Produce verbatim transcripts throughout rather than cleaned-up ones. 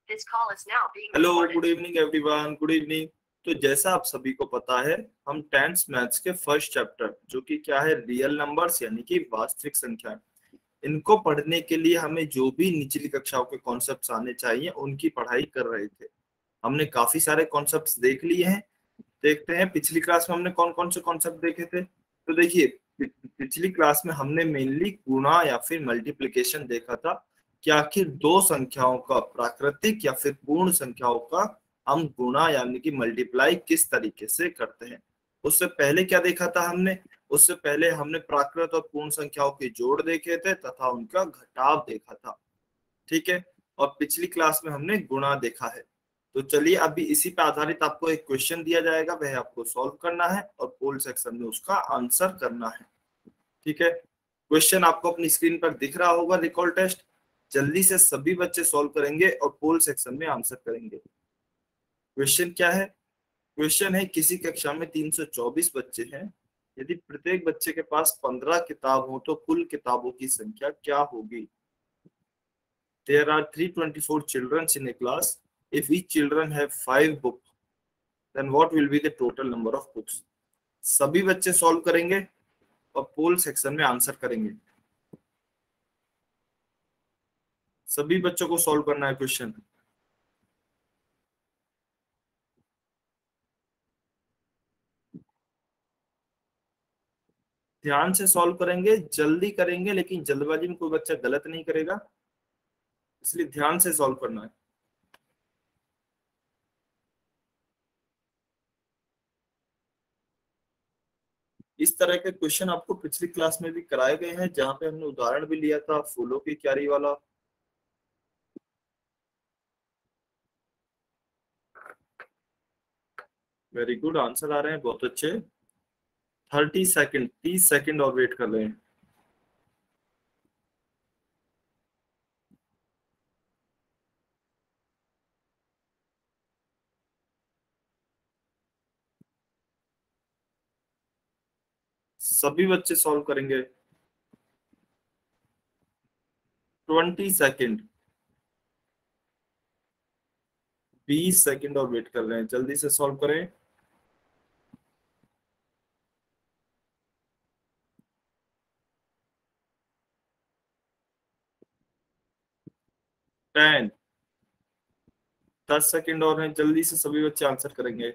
Hello, good evening everyone, good evening. तो जैसा आप सभी को पता है, हम टेंथ मैथ्स के फर्स्ट चैप्टर जो कि क्या है, रियल नंबर्स यानी कि वास्तविक संख्या, इनको पढ़ने के लिए हमें जो भी निचली कक्षाओं के कॉन्सेप्ट्स आने चाहिए उनकी पढ़ाई कर रहे थे। हमने काफी सारे कॉन्सेप्ट्स देख लिए हैं। देखते हैं पिछली क्लास में हमने कौन कौन से कॉन्सेप्ट देखे थे। तो देखिए, पि- पिछली क्लास में हमने मेनली गुणा या फिर मल्टीप्लिकेशन देखा था कि आखिर दो संख्याओं का, प्राकृतिक या फिर पूर्ण संख्याओं का, हम गुणा यानी कि मल्टीप्लाई किस तरीके से करते हैं। उससे पहले क्या देखा था हमने? उससे पहले हमने प्राकृत और पूर्ण संख्याओं के जोड़ देखे थे तथा उनका घटाव देखा था। ठीक है। और पिछली क्लास में हमने गुणा देखा है। तो चलिए, अभी इसी पे आधारित आपको एक क्वेश्चन दिया जाएगा, वह आपको सॉल्व करना है और पोल सेक्शन में उसका आंसर करना है। ठीक है। क्वेश्चन आपको अपनी स्क्रीन पर दिख रहा होगा, रिकॉल टेस्ट। जल्दी से सभी बच्चे सॉल्व करेंगे और पोल सेक्शन में आंसर करेंगे। क्वेश्चन क्या है? क्वेश्चन है, किसी कक्षा में तीन सौ चौबीस बच्चे हैं। यदि प्रत्येक बच्चे के पास पंद्रह किताब हो तो कुल किताबों की संख्या क्या होगी? There are three hundred twenty-four children in a class. If each children have five books, then what will be the total number of books? सभी बच्चे सॉल्व करेंगे और पोल सेक्शन में आंसर करेंगे। सभी बच्चों को सॉल्व करना है क्वेश्चन। ध्यान से सॉल्व करेंगे, जल्दी करेंगे, लेकिन जल्दबाजी में कोई बच्चा गलत नहीं करेगा, इसलिए ध्यान से सॉल्व करना है। इस तरह के क्वेश्चन आपको पिछली क्लास में भी कराए गए हैं, जहां पे हमने उदाहरण भी लिया था फूलों की क्यारी वाला। वेरी गुड, आंसर आ रहे हैं, बहुत अच्छे। थर्टी सेकंड, तीस सेकंड और वेट कर रहे हैं। सभी बच्चे सॉल्व करेंगे। ट्वेंटी सेकंड, बीस सेकंड और वेट कर रहे हैं, जल्दी से सॉल्व करें। टेन, दस सेकंड और हैं, जल्दी से सभी बच्चे आंसर करेंगे।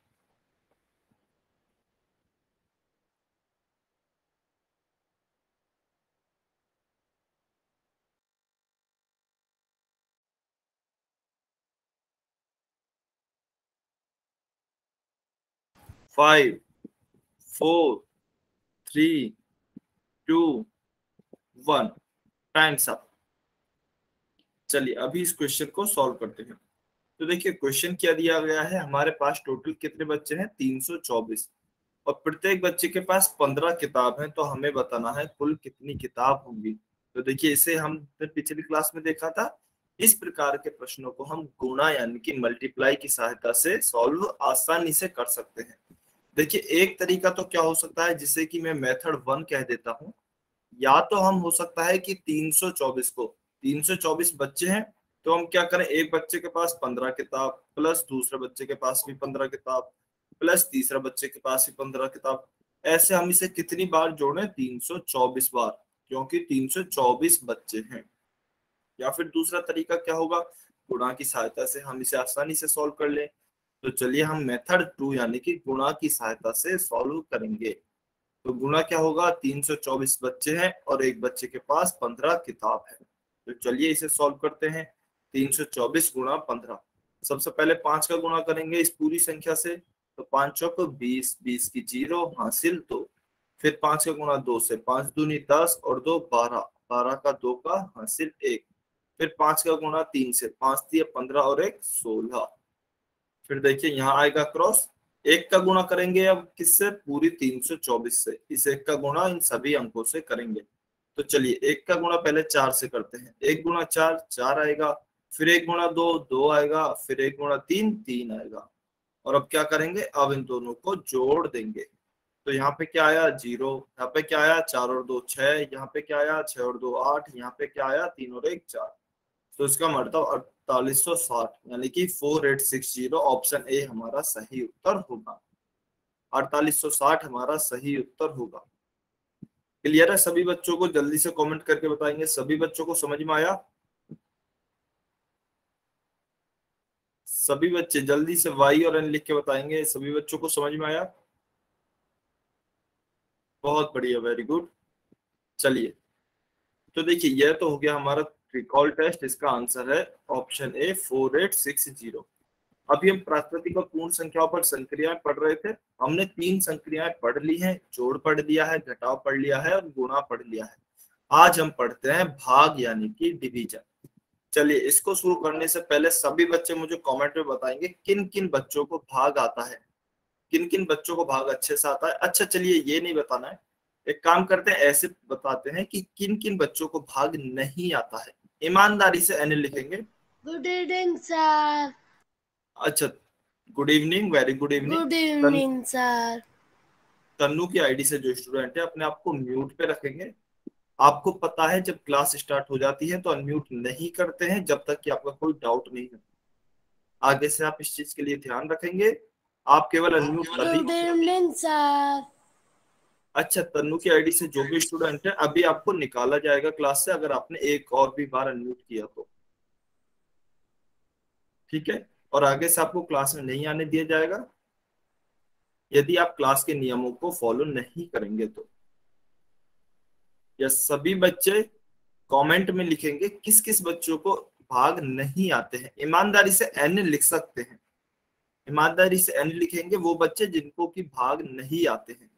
Five, four, three, two, one, times up. चलिए, अभी इस क्वेश्चन को सॉल्व करते हैं। तो देखिए, क्वेश्चन क्या दिया गया है, हमारे पास टोटल कितने बच्चे हैं? तीन सौ चौबीस। और प्रत्येक बच्चे के पास पंद्रह किताब है, तो हमें बताना है कुल कितनी किताब होंगी। तो देखिए, इसे हम पिछली क्लास में देखा था। इस प्रकार के प्रश्नों को हम गुणा यानी कि मल्टीप्लाई की सहायता से सॉल्व आसानी से कर सकते हैं। देखिए, एक तरीका तो क्या हो सकता है, जिसे कि मैं मेथड वन कह देता हूँ। या तो हम हो सकता है कि तीन सौ चौबीस को, तीन सौ चौबीस बच्चे हैं, तो हम क्या करें, एक बच्चे के पास पंद्रह किताब प्लस दूसरे बच्चे के पास भी पंद्रह किताब प्लस तीसरा बच्चे के पास भी पंद्रह किताब, ऐसे हम इसे कितनी बार जोड़ें? तीन सौ चौबीस बार, क्योंकि तीन सौ चौबीस बच्चे हैं। या फिर दूसरा तरीका क्या होगा, गुणा की सहायता से हम इसे आसानी से सॉल्व कर लें। तो चलिए, हम मेथड टू यानी कि गुणा की सहायता से सॉल्व करेंगे। तो गुणा क्या होगा, तीन सौ चौबीस बच्चे हैं और एक बच्चे के पास पंद्रह किताब है। तो चलिए इसे सॉल्व करते हैं। तीन सौ चौबीस गुणा पंद्रह। सबसे पहले पांच का गुणा करेंगे इस पूरी संख्या से। तो पांच चौक बीस, बीस की जीरो, हासिल दो। फिर पांच का गुणा दो से, पांच दूनी दस और दो बारह, बारह का दो का, हासिल एक। फिर पांच का गुणा तीन से, पांच दिए पंद्रह और एक सोलह। फिर देखिए, यहाँ आएगा क्रॉस। एक का गुणा करेंगे अब किससे? पूरी तीन सौ चौबीस से। इस एक का गुणा इन सभी अंकों से करेंगे। तो चलिए, एक का गुणा पहले चार से करते हैं। एक गुणा चार, चार आएगा। फिर एक गुणा दो, दो आएगा। फिर एक गुणा तीन, तीन आएगा। और अब क्या करेंगे, अब इन दोनों को जोड़ देंगे। तो यहाँ पे क्या आया? जीरो। यहाँ पे क्या आया? चार और दो छह। यहाँ पे क्या आया? छह और दो आठ। यहाँ पे क्या आया? तीन और एक चार। तो इसका मतलब अड़तालीस सौ साठ, यानी कि four eight six zero, option A हमारा सही उत्तर होगा। अड़तालीस सौ साठ हमारा सही उत्तर होगा। क्लियर है सभी बच्चों को? जल्दी से कमेंट करके बताएंगे सभी बच्चों को समझ में आया? सभी बच्चे जल्दी से वाई और एन लिख के बताएंगे सभी बच्चों को समझ में आया? बहुत बढ़िया, वेरी गुड। चलिए, तो देखिए यह तो हो गया हमारा रिकॉल टेस्ट। इसका आंसर है option A four eight six zero. अभी हम प्राकृतिक और पूर्ण संख्याओं पर संक्रियाएं पढ़ रहे थे। हमने तीन संक्रियाएं पढ़ ली हैं, जोड़ पढ़ लिया है, घटाव पढ़ लिया है और गुणा पढ़ लिया है। आज हम पढ़ते हैं भाग यानी कि डिवीजन। चलिए, इसको शुरू करने से पहले सभी बच्चे मुझे कमेंट में बताएंगे किन किन बच्चों को भाग आता है, किन किन बच्चों को भाग अच्छे से आता है। अच्छा चलिए, ये नहीं बताना है, एक काम करते हैं, ऐसे बताते हैं कि किन किन बच्चों को भाग नहीं आता है। ईमानदारी से एन लिखेंगे। Good evening sir. अच्छा, good evening, very good evening. Good evening sir. Tannu की आईडी से जो स्टूडेंट है अपने आप को म्यूट पे रखेंगे। आपको पता है जब क्लास स्टार्ट हो जाती है तो अनम्यूट नहीं करते हैं जब तक कि आपका कोई डाउट नहीं है। आगे से आप इस चीज के लिए ध्यान रखेंगे, आप केवल अनम्यूट तभी। Good evening sir. अच्छा, तन्नू की आईडी से जो भी स्टूडेंट है अभी आपको निकाला जाएगा क्लास से अगर आपने एक और भी बार अनम्यूट किया तो, ठीक है? और आगे से आपको क्लास में नहीं आने दिया जाएगा यदि आप क्लास के नियमों को फॉलो नहीं करेंगे तो। या सभी बच्चे कमेंट में लिखेंगे किस किस बच्चों को भाग नहीं आते हैं। ईमानदारी से एन लिख सकते हैं, ईमानदारी से एन लिखेंगे वो बच्चे जिनको की भाग नहीं आते हैं।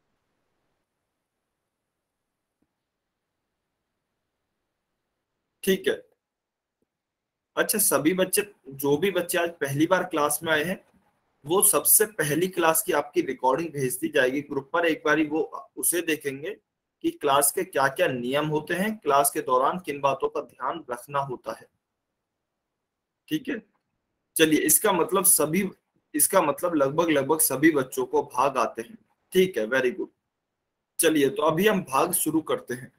ठीक है। अच्छा, सभी बच्चे, जो भी बच्चे आज पहली बार क्लास में आए हैं, वो सबसे पहली क्लास की आपकी रिकॉर्डिंग भेज दी जाएगी ग्रुप पर। एक बारी वो उसे देखेंगे कि क्लास के क्या क्या नियम होते हैं, क्लास के दौरान किन बातों का ध्यान रखना होता है। ठीक है, चलिए, इसका मतलब सभी, इसका मतलब लगभग लगभग सभी बच्चों को भाग आते हैं। ठीक है, वेरी गुड। चलिए, तो अभी हम भाग शुरू करते हैं।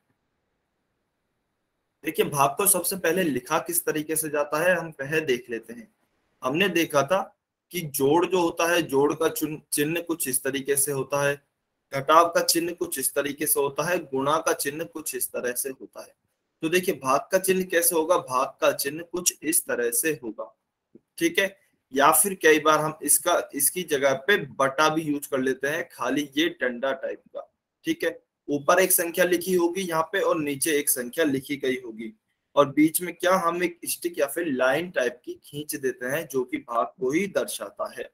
देखिए, भाग को सबसे पहले लिखा किस तरीके से जाता है हम पहले देख लेते हैं। हमने देखा था कि जोड़ जो होता है, जोड़ का चिन्ह कुछ इस तरीके से होता है, घटाव का चिन्ह कुछ इस तरीके से होता है, गुणा का चिन्ह कुछ इस तरह से होता है। तो देखिए, भाग का चिन्ह कैसे होगा? भाग का चिन्ह कुछ इस तरह से होगा। ठीक है, या फिर कई बार हम इसका इसकी जगह पे बटा भी यूज कर लेते हैं, खाली ये डंडा टाइप का। ठीक है, ऊपर एक संख्या लिखी होगी यहाँ पे और नीचे एक संख्या लिखी गई होगी, और बीच में क्या हम एक स्टिक या फिर लाइन टाइप की खींच देते हैं जो कि भाग को ही दर्शाता है।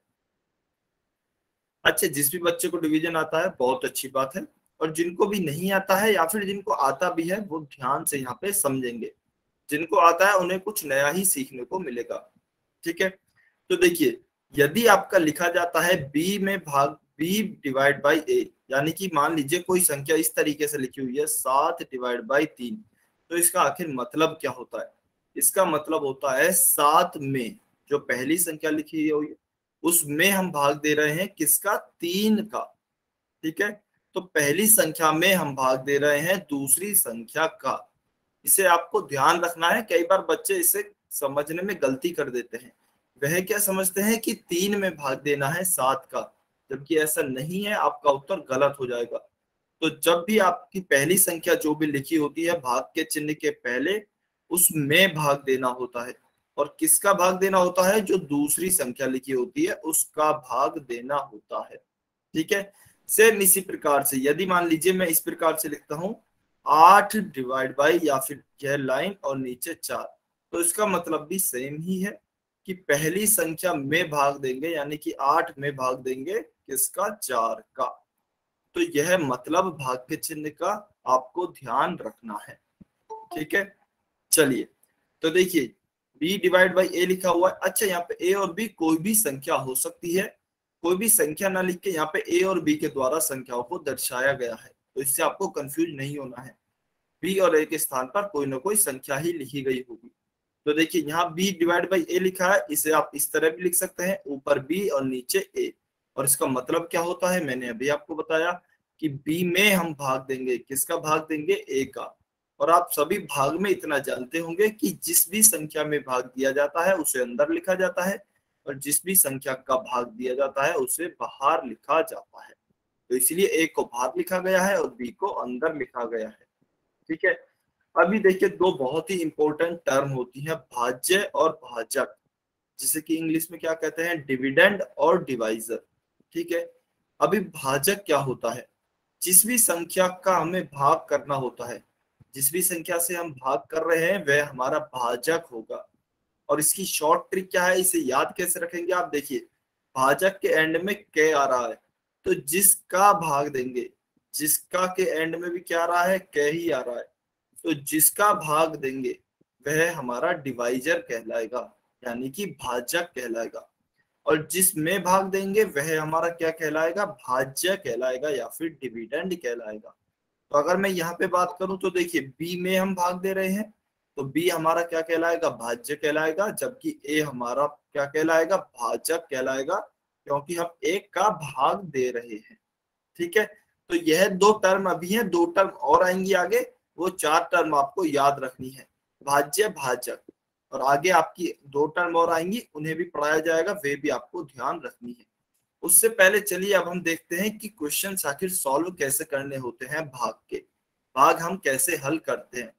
अच्छा, जिस भी बच्चे को डिवीजन आता है बहुत अच्छी बात है, और जिनको भी नहीं आता है या फिर जिनको आता भी है वो ध्यान से यहाँ पे समझेंगे। जिनको आता है उन्हें कुछ नया ही सीखने को मिलेगा। ठीक है, तो देखिए, यदि आपका लिखा जाता है बी में भाग बी डिवाइड बाई ए, यानी कि मान लीजिए कोई संख्या इस तरीके से लिखी हुई है सात डिवाइड बाई तीन, तो इसका आखिर मतलब क्या होता है? इसका मतलब होता है सात में जो पहली संख्या लिखी हुई उसमें हम भाग दे रहे हैं किसका? तीन का। ठीक है, तो पहली संख्या में हम भाग दे रहे हैं दूसरी संख्या का। इसे आपको ध्यान रखना है, कई बार बच्चे इसे समझने में गलती कर देते हैं। वह क्या समझते हैं कि तीन में भाग देना है सात का, जबकि ऐसा नहीं है, आपका उत्तर गलत हो जाएगा। तो जब भी आपकी पहली संख्या जो भी लिखी होती है भाग के चिन्ह के पहले, उसमें भाग देना होता है। और किसका भाग देना होता है? जो दूसरी संख्या लिखी होती है उसका भाग देना होता है। ठीक है, सेम इसी प्रकार से यदि मान लीजिए मैं इस प्रकार से लिखता हूं आठ डिवाइड बाई, या फिर यह लाइन और नीचे चार, तो इसका मतलब भी सेम ही है कि पहली संख्या में भाग देंगे, यानी कि आठ में भाग देंगे किसका? चार का। तो यह मतलब भाग के चिन्ह का आपको ध्यान रखना है। ठीक है, चलिए, तो देखिए b डिवाइड बाई ए लिखा हुआ है। अच्छा, यहाँ पे a और b कोई भी संख्या हो सकती है, कोई भी संख्या ना लिख के यहाँ पे a और b के द्वारा संख्याओं को दर्शाया गया है, तो इससे आपको कंफ्यूज नहीं होना है। b और a के स्थान पर कोई ना कोई संख्या ही लिखी गई होगी। तो देखिए, यहाँ b डिवाइड बाई ए लिखा है, इसे आप इस तरह भी लिख सकते हैं, ऊपर b और नीचे a। और इसका मतलब क्या होता है? मैंने अभी आपको बताया कि b में हम भाग देंगे, किसका भाग देंगे? a का। और आप सभी भाग में इतना जानते होंगे कि जिस भी संख्या में भाग दिया जाता है उसे अंदर लिखा जाता है और जिस भी संख्या का भाग दिया जाता है उसे बाहर लिखा जाता है। तो इसलिए ए को बाहर लिखा गया है और बी को अंदर लिखा गया है। ठीक है, अभी देखिए दो बहुत ही इंपॉर्टेंट टर्म होती हैं, भाज्य और भाजक, जिसे कि इंग्लिश में क्या कहते हैं, डिविडेंड और डिवाइजर। ठीक है, अभी भाजक क्या होता है, जिस भी संख्या का हमें भाग करना होता है, जिस भी संख्या से हम भाग कर रहे हैं वह हमारा भाजक होगा। और इसकी शॉर्ट ट्रिक क्या है, इसे याद कैसे रखेंगे आप देखिए, भाजक के एंड में के आ रहा है तो जिसका भाग देंगे, जिसका के एंड में भी क्या आ रहा है, के ही आ रहा है, तो जिसका भाग देंगे वह हमारा डिवाइजर कहलाएगा, यानी कि भाजक कहलाएगा। और जिसमें भाग देंगे वह हमारा क्या कहलाएगा, भाज्य कहलाएगा या फिर डिविडेंड कहलाएगा। तो अगर मैं यहाँ पे बात करूं तो देखिए बी में हम भाग दे रहे हैं तो बी हमारा क्या कहलाएगा, भाज्य कहलाएगा, जबकि ए हमारा क्या कहलाएगा, भाजक कहलाएगा, क्योंकि हम एक का भाग दे रहे हैं। ठीक है, तो यह दो टर्म अभी हैं, दो टर्म और आएंगी आगे, वो चार टर्म आपको याद रखनी है, भाज्य भाजक, और आगे आपकी दो टर्म और आएंगी उन्हें भी पढ़ाया जाएगा, वे भी आपको ध्यान रखनी है। उससे पहले चलिए अब हम देखते हैं कि क्वेश्चन आखिर सॉल्व कैसे करने होते हैं, भाग के भाग हम कैसे हल करते हैं।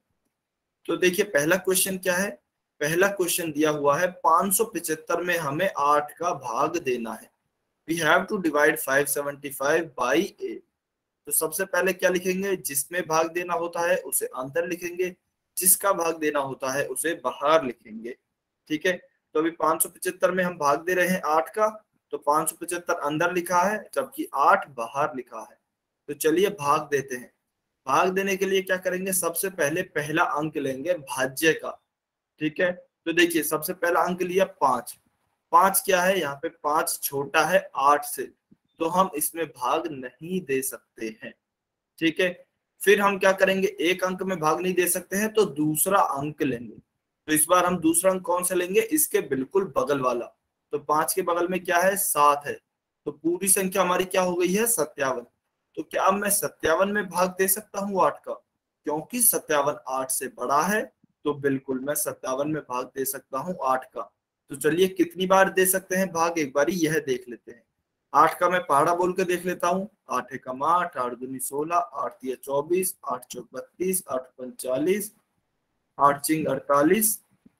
तो देखिए पहला क्वेश्चन क्या है, पहला क्वेश्चन दिया हुआ है पाँच सौ पचहत्तर में हमें आठ का भाग देना है, we have to divide five seventy five by A. तो सबसे पहले क्या लिखेंगे, जिसमें भाग देना होता है उसे अंदर लिखेंगे, जिसका भाग देना होता है उसे बाहर लिखेंगे। ठीक है, तो अभी पाँच सौ पचहत्तर में हम भाग दे रहे हैं आठ का, तो पाँच सौ पचहत्तर अंदर लिखा है जबकि आठ बाहर लिखा है। तो चलिए भाग देते हैं। भाग देने के लिए क्या करेंगे, सबसे पहले पहला अंक लेंगे भाज्य का। ठीक है, तो देखिए सबसे पहला अंक लिया पांच, पांच क्या है, यहाँ पे पांच छोटा है आठ से, तो हम इसमें भाग नहीं दे सकते हैं। ठीक है, फिर हम क्या करेंगे, एक अंक में भाग नहीं दे सकते हैं तो दूसरा अंक लेंगे। तो इस बार हम दूसरा अंक कौन सा लेंगे, इसके बिल्कुल बगल वाला। तो पांच के बगल में क्या है, सात है, तो पूरी संख्या हमारी क्या हो गई है, सत्तावन। तो क्या अब मैं सत्तावन में भाग दे सकता हूँ आठ का, क्योंकि सत्तावन आठ से बड़ा है, तो बिल्कुल मैं सत्तावन में भाग दे सकता हूँ आठ का। तो चलिए कितनी बार दे सकते हैं भाग, एक बार यह देख लेते हैं। आठ का मैं पहाड़ा बोल के देख लेता हूँ, आठ एकम आठ, आठ दूनी सोलह, आठ तिया चौबीस, आठ चौक बत्तीस, आठ पंचालीस, आठ चिंग अड़तालीस,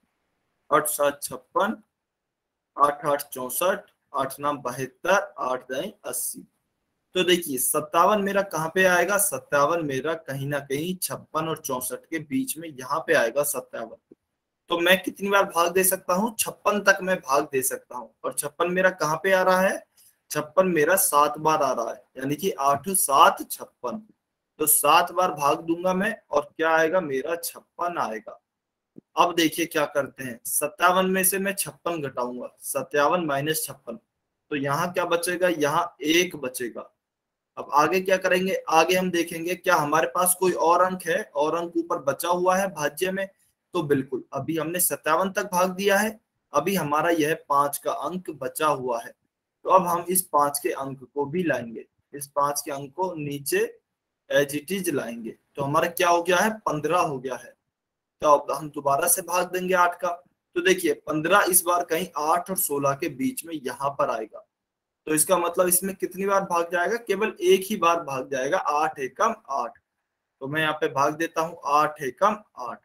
आठ सात छप्पन, आठ आठ चौसठ, आठ नाम बहत्तर, आठ दाई अस्सी। तो देखिए सत्तावन मेरा कहाँ पे आएगा, सत्तावन मेरा कहीं ना कहीं छप्पन और चौसठ के बीच में यहाँ पे आएगा सत्तावन। तो मैं कितनी बार भाग दे सकता हूँ, छप्पन तक मैं भाग दे सकता हूँ। और छप्पन मेरा कहाँ पे आ रहा है, छप्पन मेरा सात बार आ रहा है, यानी कि आठ सात छप्पन। तो सात बार भाग दूंगा मैं और क्या आएगा, मेरा छप्पन आएगा। अब देखिए क्या करते हैं, सत्तावन में से मैं छप्पन घटाऊंगा, सत्तावन माइनस छप्पन, तो यहाँ क्या बचेगा, यहाँ एक बचेगा। अब आगे क्या करेंगे, आगे हम देखेंगे क्या हमारे पास कोई और अंक है, और अंक ऊपर बचा हुआ है भाज्य में। तो बिल्कुल, अभी हमने सत्तावन तक भाग दिया है, अभी हमारा यह पांच का अंक बचा हुआ है। तो अब हम इस पांच के अंक को भी लाएंगे, इस पांच के अंक को नीचे एज इट इज लाएंगे, तो हमारा क्या हो गया है, पंद्रह हो गया है। तो अब हम दोबारा से भाग देंगे आठ का, तो देखिए पंद्रह इस बार कहीं आठ और सोलह के बीच में यहाँ पर आएगा। तो इसका मतलब इसमें कितनी बार भाग जाएगा, केवल एक ही बार भाग जाएगा, आठ एकम आठ। तो मैं यहाँ पे भाग देता हूँ आठ एकम आठ।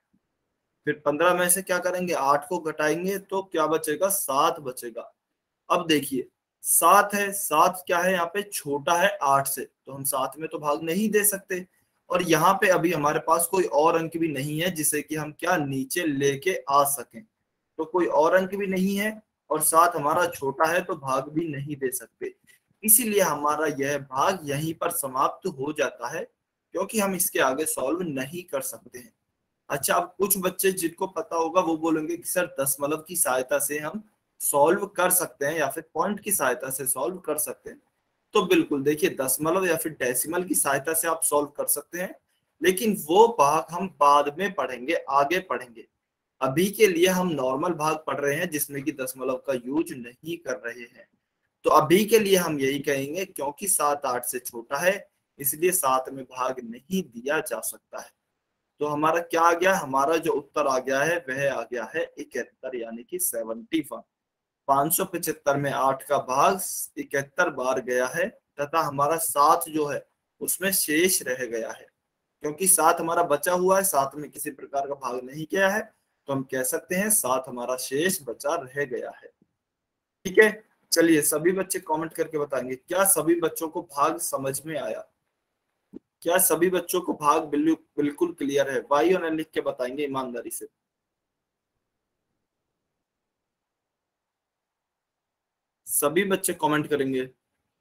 फिर पंद्रह में से क्या करेंगे, आठ को घटाएंगे तो क्या बचेगा, सात बचेगा। अब देखिए सात है, सात क्या है, यहाँ पे छोटा है आठ से, तो हम सात में तो भाग नहीं दे सकते। और यहाँ पे अभी हमारे पास कोई और अंक भी नहीं है जिसे कि हम क्या नीचे लेके आ सकें, तो कोई और अंक भी नहीं है और सात हमारा छोटा है तो भाग भी नहीं दे सकते। इसीलिए हमारा यह भाग यहीं पर समाप्त हो जाता है, क्योंकि हम इसके आगे सॉल्व नहीं कर सकते हैं। अच्छा, अब कुछ बच्चे जिनको पता होगा वो बोलेंगे कि सर दशमलव की सहायता से हम सॉल्व कर सकते हैं या फिर पॉइंट की सहायता से सॉल्व कर सकते हैं। तो बिल्कुल देखिए, दशमलव या फिर डेसिमल की सहायता से आप सॉल्व कर सकते हैं, लेकिन वो भाग हम बाद में पढ़ेंगे, आगे पढ़ेंगे। अभी के लिए हम नॉर्मल भाग पढ़ रहे हैं जिसमें कि दशमलव का यूज नहीं कर रहे हैं। तो अभी के लिए हम यही कहेंगे, क्योंकि सात आठ से छोटा है इसलिए सात में भाग नहीं दिया जा सकता है। तो हमारा क्या आ गया, हमारा जो उत्तर आ गया है वह आ गया है इकहत्तर, यानी कि सेवेंटी वन। पांच सौ पचहत्तर में आठ का भाग इकहत्तर बार गया है तथा हमारा सात जो है उसमें शेष रह गया है। क्योंकि सात हमारा बचा हुआ है, सात में किसी प्रकार का भाग नहीं गया है, तो हम कह सकते हैं सात हमारा शेष बचा रह गया है। ठीक है, चलिए सभी बच्चे कमेंट करके बताएंगे क्या सभी बच्चों को भाग समझ में आया, क्या सभी बच्चों को भाग बिल्कुल बिल्कुल क्लियर है। वाई और लिख के बताएंगे ईमानदारी से। सभी बच्चे कमेंट करेंगे।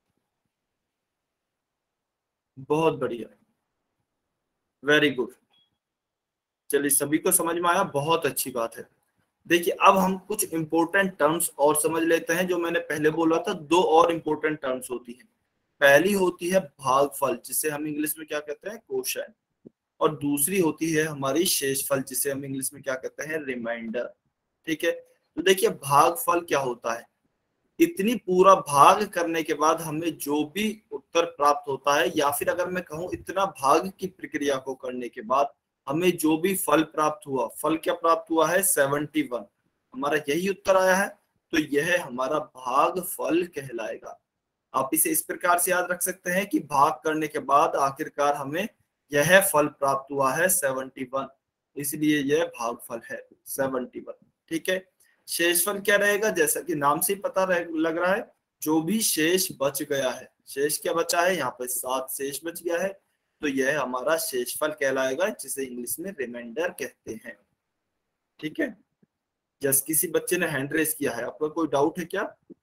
बहुत बढ़िया, वेरी गुड। चलिए सभी को समझ में आया, बहुत अच्छी बात है। देखिए अब हम कुछ इंपॉर्टेंट टर्म्स और समझ लेते हैं। जो मैंने पहले बोला था दो और इंपॉर्टेंट टर्म्स होती हैं। पहली होती है भागफल, जिसे हम इंग्लिश में क्या कहते हैं, कोशेंट। और दूसरी होती है हमारी शेषफल, जिसे हम इंग्लिश में क्या कहते हैं, रिमाइंडर। ठीक है, तो देखिए भागफल क्या होता है, इतनी पूरा भाग करने के बाद हमें जो भी उत्तर प्राप्त होता है, या फिर अगर मैं कहूं इतना भाग की प्रक्रिया को करने के बाद हमें जो भी फल प्राप्त हुआ, फल क्या प्राप्त हुआ है, सेवेंटी वन, हमारा यही उत्तर आया है, तो यह हमारा भाग फल कहलाएगा। आप इसे इस प्रकार से याद रख सकते हैं कि भाग करने के बाद आखिरकार हमें यह फल प्राप्त हुआ है सेवेंटी वन, इसलिए यह भागफल है सेवेंटी वन। ठीक है, शेषफल क्या रहेगा, जैसा कि नाम से ही पता लग रहा है, जो भी शेष बच गया है। शेष क्या बचा है, यहाँ पे सात शेष बच गया है, तो यह हमारा शेषफल कहलाएगा, जिसे इंग्लिश में रिमाइंडर कहते हैं। ठीक है, जस किसी बच्चे ने हैंड रेस किया है, आपका कोई डाउट है क्या?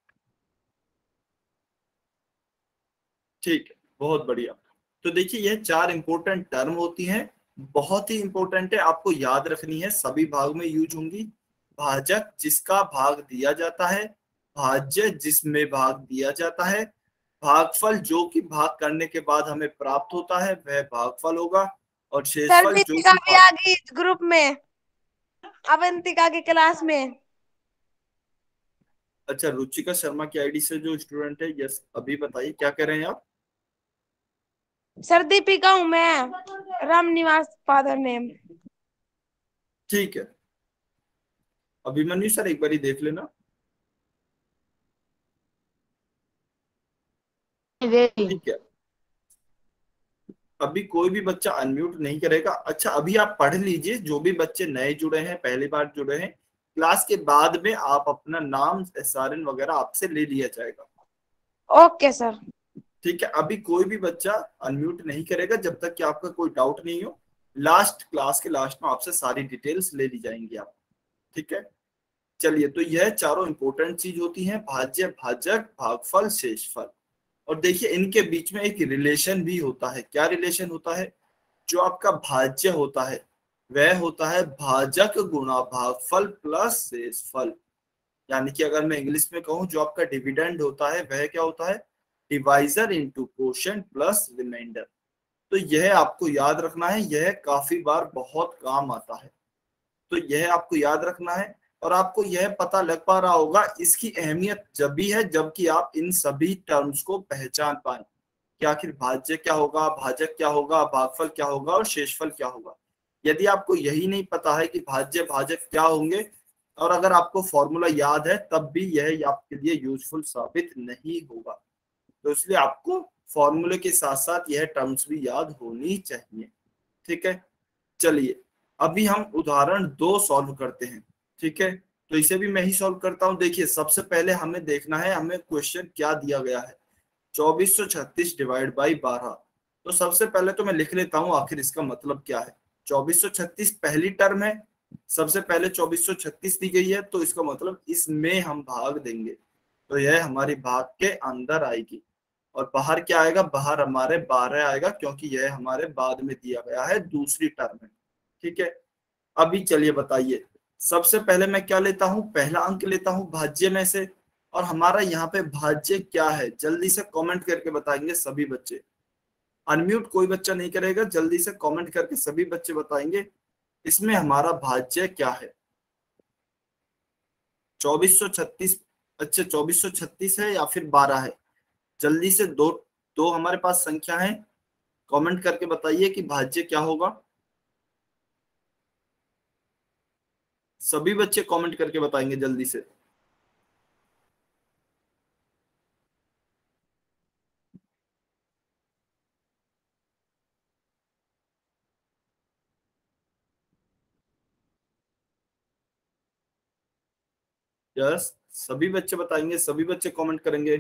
ठीक है, बहुत बढ़िया। तो देखिए यह चार इंपॉर्टेंट टर्म होती हैं, बहुत ही इंपॉर्टेंट है, आपको याद रखनी है, सभी भाग में यूज होंगी। भाजक जिसका भाग दिया जाता है, भाज्य जिसमें भाग दिया जाता है, भागफल जो कि भाग करने के बाद हमें प्राप्त होता है वह भागफल होगा, और सर शेषफल जो दीपिका कि भी आ गई इस ग्रुप में, अवंतिका की क्लास में। अच्छा, रुचिका शर्मा की आईडी से जो स्टूडेंट है, यस अभी बताइए क्या कह रहे हैं आप? सर दीपिका हूँ मैं, राम निवास फादर नेम। ठीक है, अभिमन्यु सर एक बार देख लेना। ठीक है, अभी कोई भी बच्चा अनम्यूट नहीं करेगा। अच्छा अभी आप पढ़ लीजिए, जो भी बच्चे नए जुड़े हैं, पहली बार जुड़े हैं, क्लास के बाद में आप अपना नाम एसआरएन वगैरह आपसे ले लिया जाएगा। Okay sir. ठीक है, अभी कोई भी बच्चा अनम्यूट नहीं करेगा जब तक कि आपका कोई डाउट नहीं हो। लास्ट क्लास के लास्ट में आपसे सारी डिटेल्स ले ली जाएंगी आप। ठीक है, चलिए तो यह चारों इंपॉर्टेंट चीज होती हैं, भाज्य, भाजक, भागफल, शेषफल। और देखिए इनके बीच में एक रिलेशन भी होता है। क्या रिलेशन होता है? जो आपका भाज्य होता है वह होता है भाजक गुणा भागफल प्लस शेषफल। यानी कि अगर मैं इंग्लिश में कहूं, जो आपका डिविडेंड होता है वह क्या होता है, divisor into quotient plus remainder. तो यह आपको याद रखना है, यह काफी बार बहुत काम आता है, तो यह आपको याद रखना है। और आपको यह पता लग पा रहा होगा इसकी अहमियत जब भी है जबकि आप इन सभी टर्म्स को पहचान पाए कि आखिर भाज्य क्या होगा, भाजक क्या होगा, भागफल क्या होगा और शेषफल क्या होगा। यदि आपको यही नहीं पता है कि भाज्य भाजक क्या होंगे, और अगर आपको फॉर्मूला याद है, तब भी यह आपके लिए यूजफुल साबित नहीं होगा। तो इसलिए आपको फॉर्मूले के साथ साथ यह टर्म्स भी याद होनी चाहिए। ठीक है, चलिए अभी हम उदाहरण दो सॉल्व करते हैं। ठीक है, तो इसे भी मैं ही सॉल्व करता हूं। देखिए सबसे पहले हमें देखना है हमें क्वेश्चन क्या दिया गया है, चौबीस सौ छत्तीस डिवाइड बाई बारह। तो सबसे पहले तो मैं लिख लेता हूं आखिर इसका मतलब क्या है। चौबीस सौ छत्तीस पहली टर्म है, सबसे पहले चौबीस सौ छत्तीस दी गई है, तो इसका मतलब इसमें हम भाग देंगे, तो यह हमारी भाग के अंदर आएगी। और बाहर क्या आएगा, बाहर हमारे बारह आएगा, क्योंकि यह हमारे बाद में दिया गया है, दूसरी टर्म है। ठीक है, अभी चलिए बताइए, सबसे पहले मैं क्या लेता हूं, पहला अंक लेता हूं भाज्य में से। और हमारा यहाँ पे भाज्य क्या है, जल्दी से कमेंट करके बताएंगे सभी बच्चे। अनम्यूट कोई बच्चा नहीं करेगा, जल्दी से कमेंट करके सभी बच्चे बताएंगे इसमें हमारा भाज्य क्या है। चौबीस सौ छत्तीस, अच्छा चौबीस सौ छत्तीस है या फिर बारह है, जल्दी से दो दो हमारे पास संख्या है, कमेंट करके बताइए कि भाज्य क्या होगा। सभी बच्चे कमेंट करके बताएंगे जल्दी से। यस, सभी बच्चे बताएंगे, सभी बच्चे कमेंट करेंगे।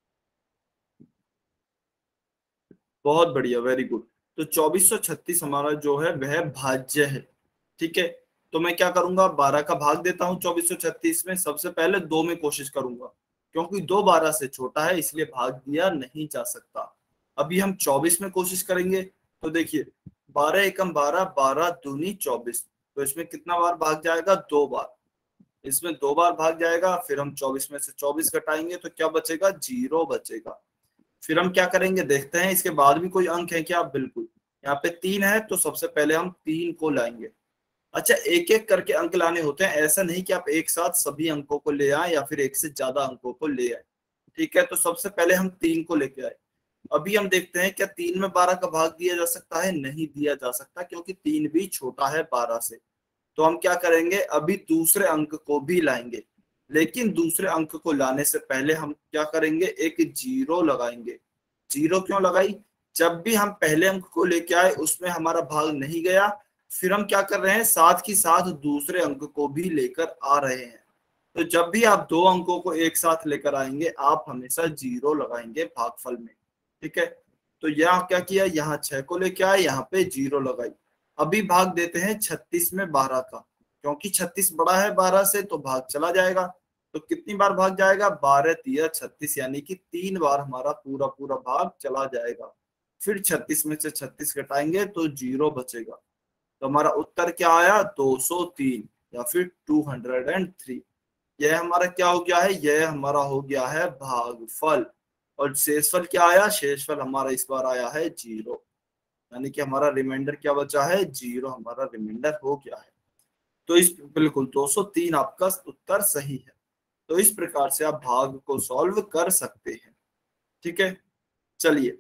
बहुत बढ़िया, वेरी गुड। तो चौबीस सौ छत्तीस हमारा जो है वह भाज्य है। ठीक है, तो मैं क्या करूंगा, बारह का भाग देता हूँ चौबीस सौ छत्तीस में। सबसे पहले दो में कोशिश करूंगा, क्योंकि दो बारह से छोटा है इसलिए भाग दिया नहीं जा सकता। अभी हम चौबीस में कोशिश करेंगे। तो देखिए, बारह एकम बारह, बारह दूनी चौबीस, तो इसमें कितना बार भाग जाएगा, दो बार। इसमें दो बार भाग जाएगा, फिर हम चौबीस में से चौबीस घटाएंगे तो क्या बचेगा, जीरो बचेगा। फिर हम क्या करेंगे, देखते हैं इसके बाद भी कोई अंक है क्या। बिल्कुल, यहाँ पे तीन है, तो सबसे पहले हम तीन को लाएंगे। अच्छा, एक एक करके अंक लाने होते हैं, ऐसा नहीं कि आप एक साथ सभी अंकों को ले आए या फिर एक से ज्यादा अंकों को ले आए। ठीक है, तो सबसे पहले हम तीन को लेके आए। अभी हम देखते हैं क्या तीन में बारह का भाग दिया जा सकता है। नहीं दिया जा सकता, क्योंकि तीन भी छोटा है बारह से। तो हम क्या करेंगे, अभी दूसरे अंक को भी लाएंगे, लेकिन दूसरे अंक को लाने से पहले हम क्या करेंगे, एक जीरो लगाएंगे। जीरो क्यों लगाई, जब भी हम पहले अंक को लेके आए उसमें हमारा भाग नहीं गया, फिर हम क्या कर रहे हैं, साथ ही साथ दूसरे अंक को भी लेकर आ रहे हैं। तो जब भी आप दो अंकों को एक साथ लेकर आएंगे, आप हमेशा जीरो लगाएंगे भागफल में। ठीक है, तो यहाँ क्या किया, यहाँ छह को लेके आए, यहाँ पे जीरो लगाई। अभी भाग देते हैं छत्तीस में बारह का, क्योंकि छत्तीस बड़ा है बारह से, तो भाग चला जाएगा। तो कितनी बार भाग जाएगा, बारह तिया छत्तीस, यानी कि तीन बार हमारा पूरा पूरा भाग चला जाएगा। फिर छत्तीस में से छत्तीस घटाएंगे तो जीरो बचेगा। तो हमारा उत्तर क्या आया, दो सौ तीन या फिर दो सौ तीन। यह हमारा क्या हो गया है, यह हमारा हो गया है भागफल। और शेषफल क्या आया, शेषफल हमारा इस बार आया है जीरो, यानी कि हमारा रिमाइंडर क्या बचा है, जीरो हमारा रिमाइंडर हो गया है। तो इस बिल्कुल दो सौ तीन आपका उत्तर सही है। तो इस प्रकार से आप भाग को सॉल्व कर सकते हैं। ठीक है, चलिए,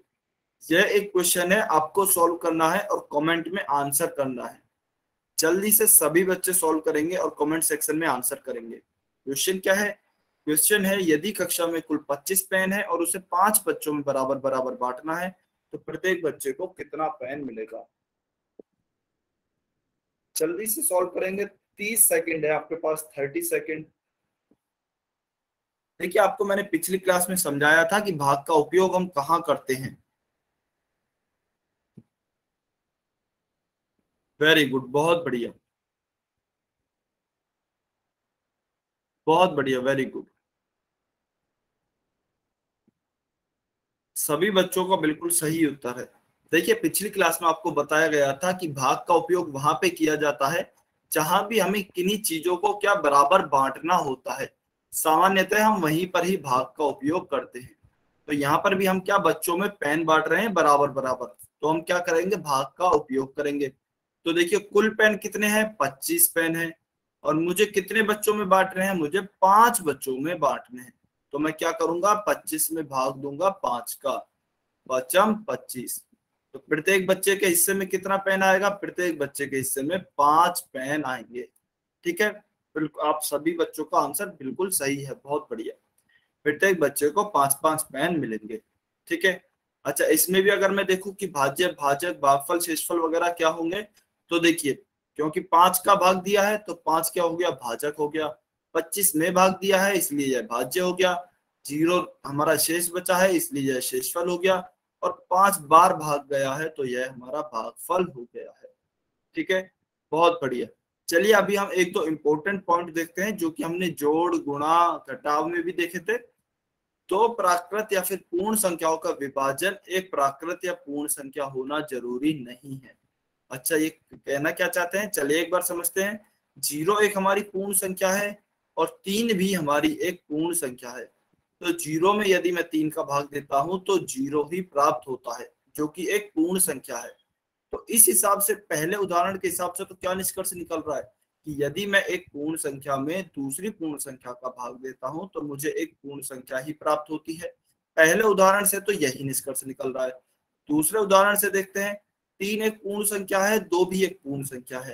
यह एक क्वेश्चन है, आपको सॉल्व करना है और कमेंट में आंसर करना है। जल्दी से सभी बच्चे सॉल्व करेंगे और कमेंट सेक्शन में आंसर करेंगे। क्वेश्चन क्या है, क्वेश्चन है यदि कक्षा में कुल पच्चीस पेन है और उसे पांच बच्चों में बराबर बराबर बांटना है, तो प्रत्येक बच्चे को कितना पेन मिलेगा। जल्दी से सॉल्व करेंगे, तीस सेकंड है आपके पास, तीस सेकंड। देखिए, आपको मैंने पिछली क्लास में समझाया था कि भाग का उपयोग हम कहाँ करते हैं। वेरी गुड, बहुत बढ़िया, बहुत बढ़िया, वेरी गुड। सभी बच्चों का बिल्कुल सही उत्तर है। देखिए, पिछली क्लास में आपको बताया गया था कि भाग का उपयोग वहां पे किया जाता है जहां भी हमें किन्हीं चीजों को क्या बराबर बांटना होता है। सामान्यतः हम वहीं पर ही भाग का उपयोग करते हैं। तो यहाँ पर भी हम क्या बच्चों में पेन बांट रहे हैं बराबर बराबर, तो हम क्या करेंगे, भाग का उपयोग करेंगे। तो देखिए, कुल पेन कितने हैं, पच्चीस पेन है, और मुझे कितने बच्चों में बांट रहे हैं, मुझे पांच बच्चों में बांटने हैं। तो मैं क्या करूंगा, पच्चीस में भाग दूंगा पांच का, पचम पच्चीस। तो प्रत्येक बच्चे के हिस्से में कितना पेन आएगा, प्रत्येक बच्चे के हिस्से में पांच पेन आएंगे। ठीक है, बिल्कुल, आप सभी बच्चों का आंसर बिल्कुल सही है, बहुत बढ़िया। प्रत्येक बच्चे को पांच पांच पेन मिलेंगे। ठीक है, अच्छा, इसमें भी अगर मैं देखूं कि भाज्य, भाजक, भागफल, शेषफल वगैरह क्या होंगे, तो देखिए, क्योंकि पांच का भाग दिया है तो पांच क्या हो गया, भाजक हो गया। पच्चीस में भाग दिया है इसलिए यह भाज्य हो गया। जीरो हमारा शेष बचा है इसलिए यह शेषफल हो गया। और पांच बार भाग गया है तो यह हमारा भागफल हो गया है। ठीक है, बहुत बढ़िया। चलिए, अभी हम एक दो इंपॉर्टेंट पॉइंट देखते हैं जो कि हमने जोड़, गुणा, घटाव में भी देखे थे। तो प्राकृत या फिर पूर्ण संख्याओं का विभाजन एक प्राकृत या पूर्ण संख्या होना जरूरी नहीं है। अच्छा, ये कहना क्या चाहते हैं, चलिए एक बार समझते हैं। जीरो एक हमारी पूर्ण संख्या है और तीन भी हमारी एक पूर्ण संख्या है। तो जीरो में यदि मैं तीन का भाग देता हूं तो जीरो ही प्राप्त होता है, जो कि एक पूर्ण संख्या है। तो इस हिसाब से, पहले उदाहरण के हिसाब से, तो क्या निष्कर्ष निकल रहा है कि यदि मैं एक पूर्ण संख्या में दूसरी पूर्ण संख्या का भाग देता हूं तो मुझे एक पूर्ण संख्या ही प्राप्त होती है। पहले उदाहरण से तो यही निष्कर्ष निकल रहा है। दूसरे उदाहरण से देखते हैं, तीन एक पूर्ण संख्या है, दो भी एक पूर्ण संख्या है,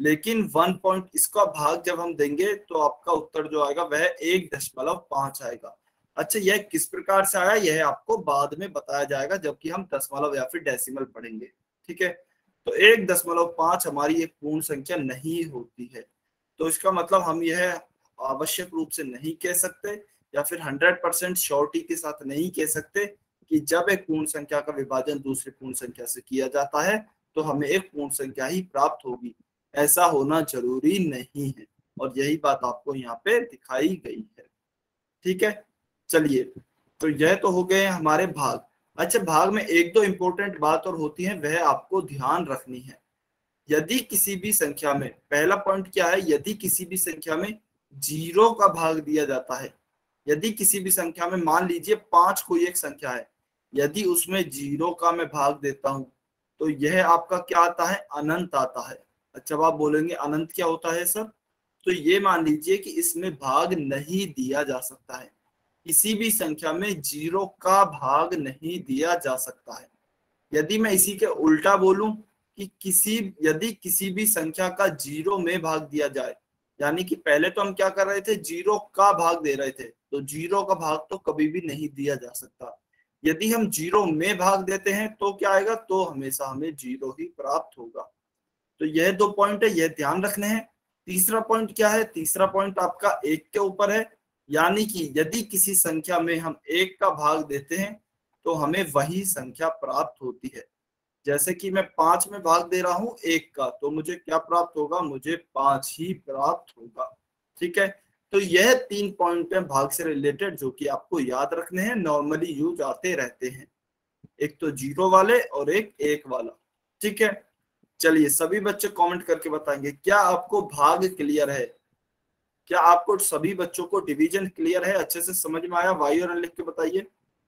लेकिन वन पॉइंट इसका भाग जब हम देंगे तो आपका उत्तर जो आएगा वह एक दशमलव पांच आएगा। अच्छा, यह किस प्रकार से आया यह आपको बाद में बताया जाएगा जबकि हम दशमलव या फिर डेसिमल पढ़ेंगे। ठीक है, तो एक दशमलव पांच हमारी एक पूर्ण संख्या नहीं होती है। तो इसका मतलब हम यह आवश्यक रूप से नहीं कह सकते या फिर हंड्रेड परसेंट श्योरिटी के साथ नहीं कह सकते कि जब एक पूर्ण संख्या का विभाजन दूसरी पूर्ण संख्या से किया जाता है तो हमें एक पूर्ण संख्या ही प्राप्त होगी। ऐसा होना जरूरी नहीं है और यही बात आपको यहाँ पे दिखाई गई है। ठीक है, चलिए, तो यह तो हो गए हमारे भाग। अच्छा, भाग में एक दो इंपॉर्टेंट बात और होती है, वह आपको ध्यान रखनी है। यदि किसी भी संख्या में, पहला पॉइंट क्या है, यदि किसी भी संख्या में जीरो का भाग दिया जाता है, यदि किसी भी संख्या में, मान लीजिए पांच कोई एक संख्या है, यदि उसमें जीरो का मैं भाग देता हूं तो यह आपका क्या आता है, अनंत आता है। अच्छा, आप बोलेंगे अनंत क्या होता है सर? तो ये मान लीजिए कि इसमें भाग नहीं दिया जा सकता है, किसी भी संख्या में जीरो का भाग नहीं दिया जा सकता है। यदि मैं इसी के उल्टा बोलूं कि किसी यदि किसी भी संख्या का जीरो में भाग दिया जाए, यानी कि पहले तो हम क्या कर रहे थे, जीरो का भाग दे रहे थे, तो जीरो का भाग तो कभी भी नहीं दिया जा सकता। यदि हम जीरो में भाग देते हैं तो क्या आएगा, तो हमेशा हमें जीरो ही प्राप्त होगा। तो यह दो पॉइंट है, यह ध्यान रखने हैं। तीसरा पॉइंट क्या है, तीसरा पॉइंट आपका एक के ऊपर है, यानी कि यदि किसी संख्या में हम एक का भाग देते हैं तो हमें वही संख्या प्राप्त होती है। जैसे कि मैं पांच में भाग दे रहा हूं एक का, तो मुझे क्या प्राप्त होगा, मुझे पांच ही प्राप्त होगा। ठीक है, तो यह तीन पॉइंट है भाग से रिलेटेड जो कि आपको याद रखने हैं, नॉर्मली यूज आते रहते हैं, एक तो जीरो वाले और एक एक वाला। ठीक है, चलिए सभी बच्चे कमेंट करके बताएंगे क्या आपको भाग क्लियर है, क्या आपको सभी बच्चों को डिवीजन क्लियर है, अच्छे से समझ में आया? वाई और एन लिख के बताइए।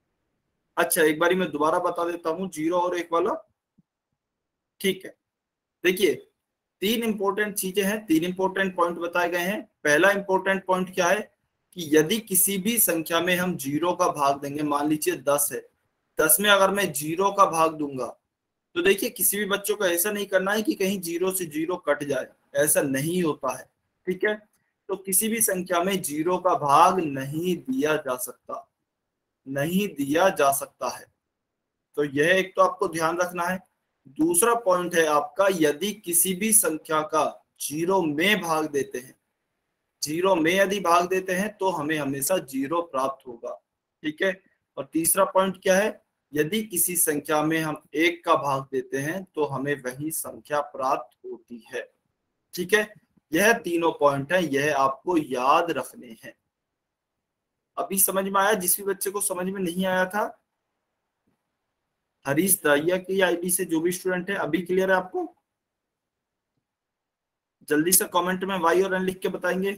अच्छा, एक बारी मैं दोबारा बता देता हूँ जीरो और एक वाला। ठीक है, देखिए तीन इंपॉर्टेंट चीजें हैं, तीन इंपॉर्टेंट पॉइंट बताए गए हैं। पहला इंपॉर्टेंट पॉइंट क्या है कि यदि किसी भी संख्या में हम जीरो का भाग देंगे, मान लीजिए दस है, दस में अगर मैं जीरो का भाग दूंगा तो देखिए किसी भी बच्चों को ऐसा नहीं करना है कि कहीं जीरो से जीरो कट जाए, ऐसा नहीं होता है। ठीक है, तो किसी भी संख्या में जीरो का भाग नहीं दिया जा सकता, नहीं दिया जा सकता है। तो यह एक तो आपको ध्यान रखना है। दूसरा पॉइंट है आपका, यदि किसी भी संख्या का जीरो में भाग देते हैं, जीरो में यदि भाग देते हैं तो हमें हमेशा जीरो प्राप्त होगा। ठीक है, और तीसरा पॉइंट क्या है, यदि किसी संख्या में हम एक का भाग देते हैं तो हमें वही संख्या प्राप्त होती है। ठीक है, यह तीनों पॉइंट है, यह आपको याद रखने हैं। अभी समझ में आया? जिस भी बच्चे को समझ में नहीं आया था, हरीश दाहिया की आईडी से जो भी स्टूडेंट है, अभी क्लियर है आपको? जल्दी से कमेंट में वाई और एन लिख के बताएंगे।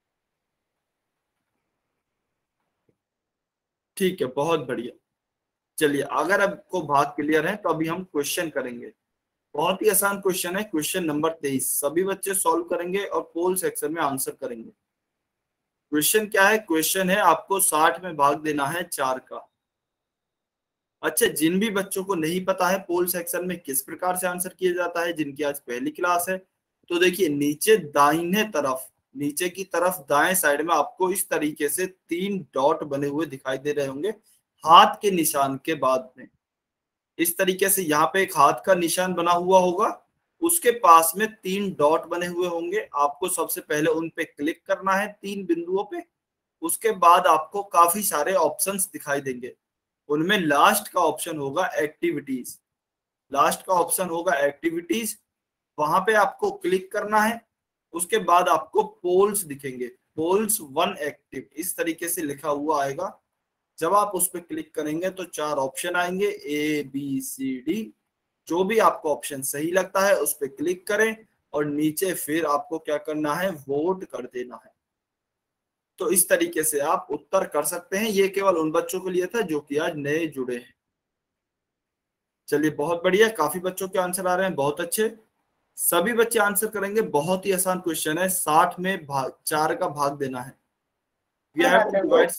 ठीक है, बहुत बढ़िया। चलिए, अगर आपको भाग क्लियर है तो अभी हम क्वेश्चन करेंगे। बहुत ही आसान क्वेश्चन है, क्वेश्चन नंबर तेईस। सभी बच्चे सॉल्व करेंगे और पोल सेक्शन में आंसर करेंगे। क्वेश्चन क्या है, क्वेश्चन है आपको साठ में भाग देना है चार का। अच्छा, जिन भी बच्चों को नहीं पता है पोल सेक्शन में किस प्रकार से आंसर किया जाता है, जिनकी आज पहली क्लास है, तो देखिए नीचे दाहिने तरफ, नीचे की तरफ दाएं साइड में आपको इस तरीके से तीन डॉट बने हुए दिखाई दे रहे होंगे हाथ के निशान के बाद में। इस तरीके से यहाँ पे एक हाथ का निशान बना हुआ होगा, उसके पास में तीन डॉट बने हुए होंगे। आपको सबसे पहले उन पे क्लिक करना है, तीन बिंदुओं पे। उसके बाद आपको काफी सारे ऑप्शंस दिखाई देंगे, उनमें लास्ट का ऑप्शन होगा एक्टिविटीज, लास्ट का ऑप्शन होगा एक्टिविटीज, वहां पे आपको क्लिक करना है। उसके बाद आपको पोल्स दिखेंगे, पोल्स वन एक्टिव इस तरीके से लिखा हुआ आएगा। जब आप उस पर क्लिक करेंगे तो चार ऑप्शन आएंगे, ए बी सी डी, जो भी आपको ऑप्शन सही लगता है उस पर क्लिक करें और नीचे फिर आपको क्या करना है, वोट कर देना है। तो इस तरीके से आप उत्तर कर सकते हैं। ये केवल उन बच्चों के लिए था जो कि आज नए जुड़े हैं। चलिए, बहुत बढ़िया, काफी बच्चों के आंसर आ रहे हैं, बहुत अच्छे। सभी बच्चे आंसर करेंगे, बहुत ही आसान क्वेश्चन है। साठ में भाग चार का भाग देना है। We have to divide...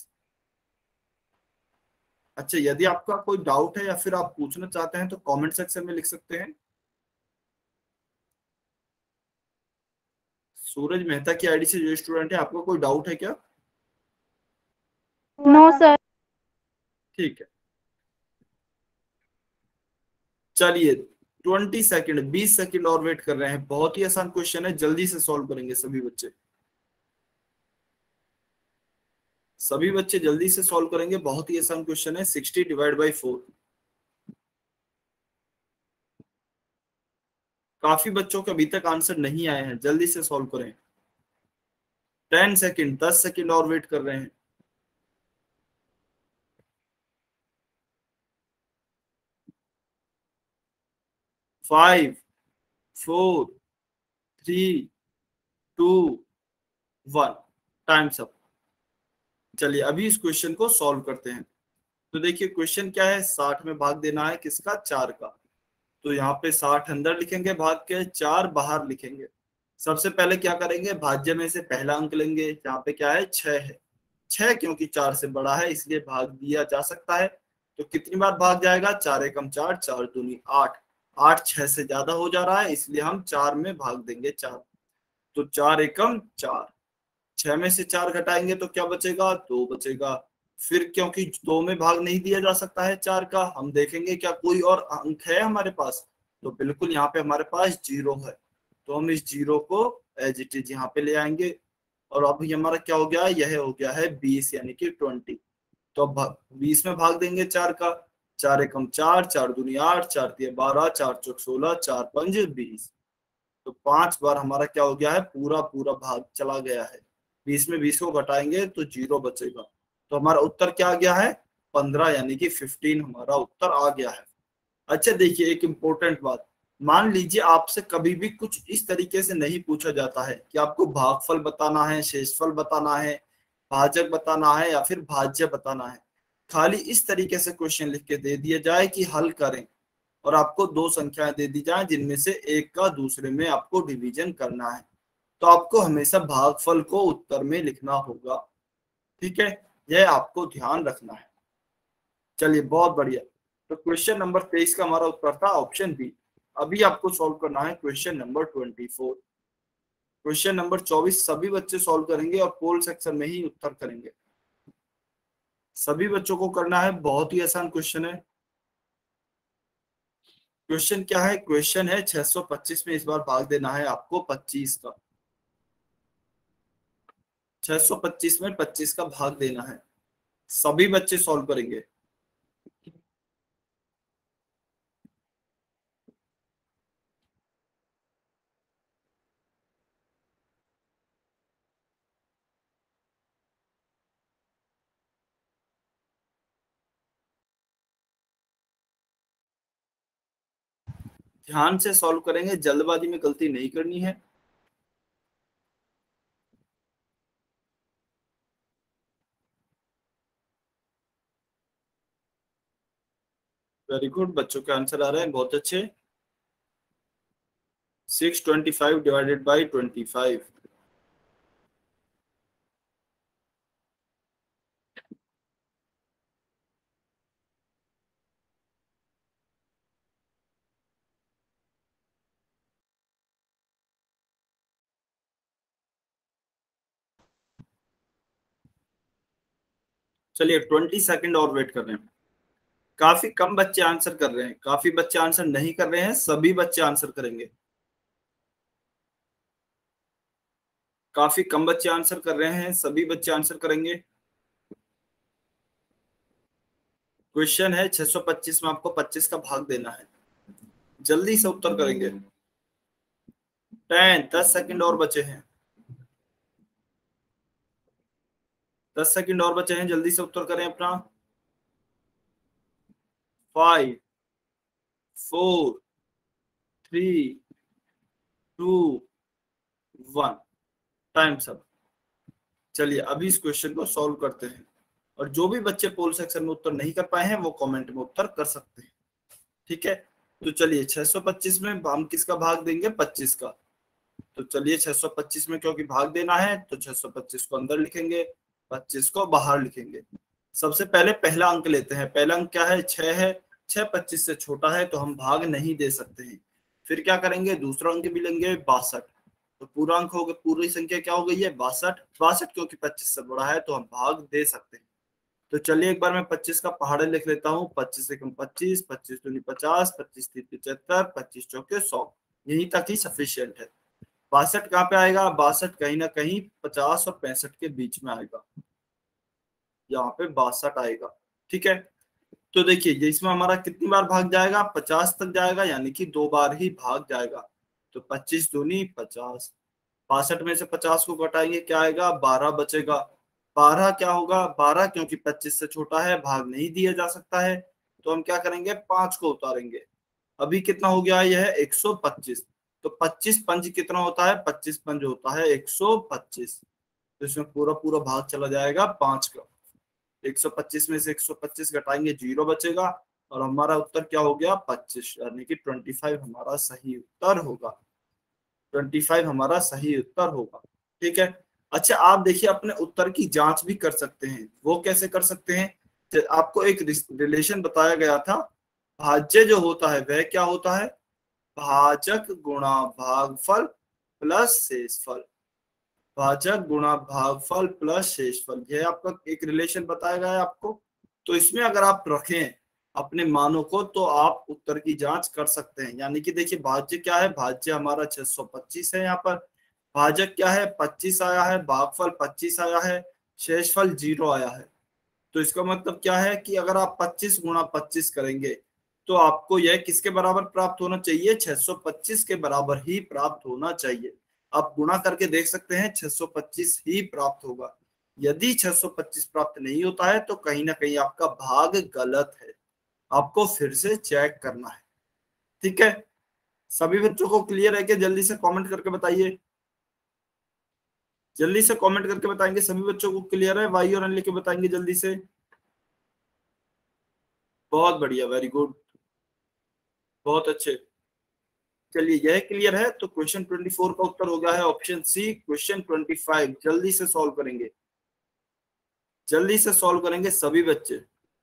अच्छा, यदि आपका कोई डाउट है या फिर आप पूछना चाहते हैं तो कमेंट सेक्शन में लिख सकते हैं। सूरज मेहता की आईडी से जो स्टूडेंट है, आपको कोई डाउट है क्या? No sir. ठीक है, चलिए ट्वेंटी सेकंड बीस सेकंड और वेट कर रहे हैं। बहुत ही आसान क्वेश्चन है, जल्दी से सॉल्व करेंगे सभी बच्चे। सभी बच्चे जल्दी से सॉल्व करेंगे, बहुत ही आसान क्वेश्चन है। Sixty divide by four. काफी बच्चों के अभी तक आंसर नहीं आए हैं, जल्दी से सॉल्व करें। टेन सेकंड, दस सेकंड और वेट कर रहे हैं। Five, four, three, two, one. Times up. चलिए अभी इस क्वेश्चन को सॉल्व करते हैं। तो देखिए क्वेश्चन क्या है, साठ में भाग देना है किसका? चार का। तो यहाँ पे साठ अंदर लिखेंगे भाग के, चार बाहर लिखेंगे। सबसे पहले क्या करेंगे, भाज्य में से पहला अंक लेंगे। यहाँ पे क्या है? छह है। छह क्योंकि चार से बड़ा है इसलिए भाग दिया जा सकता है। तो कितनी बार भाग जाएगा? चार एकम चार, चार दूनी आठ। आठ छह से ज्यादा हो जा रहा है इसलिए हम चार में भाग देंगे चार। तो चार एकम चार। छह में से चार घटाएंगे तो क्या बचेगा? दो बचेगा। फिर क्योंकि दो में भाग नहीं दिया जा सकता है चार का, हम देखेंगे क्या कोई और अंक है हमारे पास। तो बिल्कुल यहाँ पे हमारे पास जीरो है। तो हम इस जीरो को एज इट इज यहाँ पे ले आएंगे। और अब ये हमारा क्या हो गया? यह हो गया है बीस यानी कि ट्वेंटी। तो अब बीस में भाग देंगे चार का। चार एकम चार, चार दूनी आठ, चार तीन बारह, चार चौक सोलह, चार पंज बीस। तो पांच बार हमारा क्या हो गया है? पूरा पूरा भाग चला गया है। बीस में बीस को घटाएंगे तो जीरो बचेगा। तो हमारा उत्तर क्या आ गया है? पंद्रह यानी कि फिफ्टीन हमारा उत्तर आ गया है। अच्छा देखिए एक इंपॉर्टेंट बात, मान लीजिए आपसे कभी भी कुछ इस तरीके से नहीं पूछा जाता है कि आपको भागफल बताना है, शेषफल बताना है, भाजक बताना है या फिर भाज्य बताना है। खाली इस तरीके से क्वेश्चन लिख के दे दिया जाए कि हल करें, और आपको दो संख्याएं दे दी जाए जिनमें से एक का दूसरे में आपको डिवीजन करना है, तो आपको हमेशा भागफल को उत्तर में लिखना होगा। ठीक है, यह आपको ध्यान रखना है। चलिए बहुत बढ़िया। तो क्वेश्चन नंबर तेईस का हमारा उत्तर था ऑप्शन बी। अभी आपको सॉल्व करना है question number twenty four. Question number चौबीस सभी बच्चे सॉल्व करेंगे और पोल सेक्शन में ही उत्तर करेंगे। सभी बच्चों को करना है, बहुत ही आसान क्वेश्चन है। क्वेश्चन क्या है? क्वेश्चन है छह सौ पच्चीस में इस बार भाग देना है आपको पच्चीस का। छह सौ पच्चीस में पच्चीस का भाग देना है। सभी बच्चे सॉल्व करेंगे। ध्यान से सॉल्व करेंगे, जल्दबाजी में गलती नहीं करनी है। वेरी गुड, बच्चों के आंसर आ रहे हैं बहुत अच्छे। Six twenty five divided by twenty five. चलिए ट्वेंटी सेकंड और वेट कर रहे हैं। काफी कम बच्चे आंसर कर रहे हैं, काफी बच्चे आंसर नहीं कर रहे हैं, सभी बच्चे आंसर करेंगे। काफी कम बच्चे आंसर कर रहे हैं, सभी बच्चे आंसर करेंगे। क्वेश्चन है छह सौ पच्चीस में आपको पच्चीस का भाग देना है, जल्दी से उत्तर करेंगे। टेन, दस सेकंड और बचे हैं। दस सेकंड और बचे हैं, जल्दी से उत्तर करें अपना। Five, four, three, two, one. Time सब। चलिए अभी इस क्वेश्चन को सॉल्व करते हैं, और जो भी बच्चे पोल सेक्शन में उत्तर नहीं कर पाए हैं वो कमेंट में उत्तर कर सकते हैं। ठीक है, तो चलिए छह सौ पच्चीस में हम किसका भाग देंगे? पच्चीस का। तो चलिए छह सौ पच्चीस में क्योंकि भाग देना है तो छह सौ पच्चीस को अंदर लिखेंगे, पच्चीस को बाहर लिखेंगे। सबसे पहले पहला अंक लेते हैं। पहला अंक क्या है? छह है। छह पच्चीस से छोटा है तो हम भाग नहीं दे सकते हैं। फिर क्या करेंगे? दूसरा अंक भी लेंगे बासठ। तो पूर्णांक हो गया, पूरी संख्या क्या हो गई है बासठ। बासठ क्योंकि पच्चीस से बड़ा है तो हम भाग दे सकते हैं। तो चलिए एक बार मैं पच्चीस का पहाड़ा लिख लेता हूँ। पच्चीस से कम पच्चीस, पच्चीस दूनी पचास, पच्चीस तीन पचहत्तर, पच्चीस चौके सौ, यहीं तक ही सफिशियंट है। बासठ कहाँ पे आएगा, बासठ कहीं ना कहीं पचास और पैंसठ के बीच में आएगा, यहाँ पे बासठ आएगा। ठीक है, तो देखिए इसमें हमारा कितनी बार भाग जाएगा, पचास तक जाएगा, यानी कि दो बार ही भाग जाएगा। तो पच्चीस दूनी पचास, बासठ में से पचास को घटाएंगे क्या आएगा, बारह बचेगा। बारह क्या होगा, बारह क्योंकि पच्चीस से छोटा है, भाग नहीं दिया जा सकता है, तो हम क्या करेंगे, पांच को उतारेंगे। अभी कितना हो गया है, यह है एक सौ पच्चीस। तो पच्चीस पंच कितना होता है, पच्चीस पंच होता है एक सौ पच्चीस। तो इसमें पूरा पूरा भाग चला जाएगा पांच का। एक सौ पच्चीस में से एक सौ पच्चीस घटाएंगे, जीरो बचेगा, और हमारा उत्तर क्या हो गया, पच्चीस, यानी कि पच्चीस हमारा सही उत्तर होगा। पच्चीस हमारा सही उत्तर होगा। ठीक है, अच्छा आप देखिए अपने उत्तर की जांच भी कर सकते हैं। वो कैसे कर सकते हैं, तो आपको एक रिलेशन बताया गया था, भाज्य जो होता है वह क्या होता है, भाजक गुणा भागफल प्लस शेषफल। भाजक गुणा भागफल प्लस शेषफल, यह आपका एक रिलेशन बताया गया है आपको। तो इसमें अगर आप रखें अपने मानों को तो आप उत्तर की जांच कर सकते हैं। यानी कि देखिए भाज्य क्या है, भाज्य हमारा छह सौ पच्चीस है, यहाँ पर भाजक क्या है, पच्चीस आया है, भागफल पच्चीस आया है, शेषफल जीरो आया है। तो इसका मतलब क्या है कि अगर आप पच्चीस गुणा पच्चीस करेंगे तो आपको यह किसके बराबर प्राप्त होना चाहिए, छह सौ पच्चीस के बराबर ही प्राप्त होना चाहिए। आप गुणा करके देख सकते हैं, छह सौ पच्चीस ही प्राप्त होगा। यदि छह सौ पच्चीस प्राप्त नहीं होता है तो कहीं ना कहीं आपका भाग गलत है, आपको फिर से चेक करना है। ठीक है, सभी बच्चों को क्लियर है कि जल्दी से कमेंट करके बताइए, जल्दी से कमेंट करके बताएंगे सभी बच्चों को क्लियर है, वाई और एन लिख के बताएंगे जल्दी से। बहुत बढ़िया, वेरी गुड, बहुत अच्छे। चलिए यह क्लियर है, तो क्वेश्चन चौबीस का उत्तर हो गया है ऑप्शन सी। क्वेश्चन पच्चीस जल्दी से सॉल्व करेंगे, जल्दी से सॉल्व करेंगे सभी बच्चे।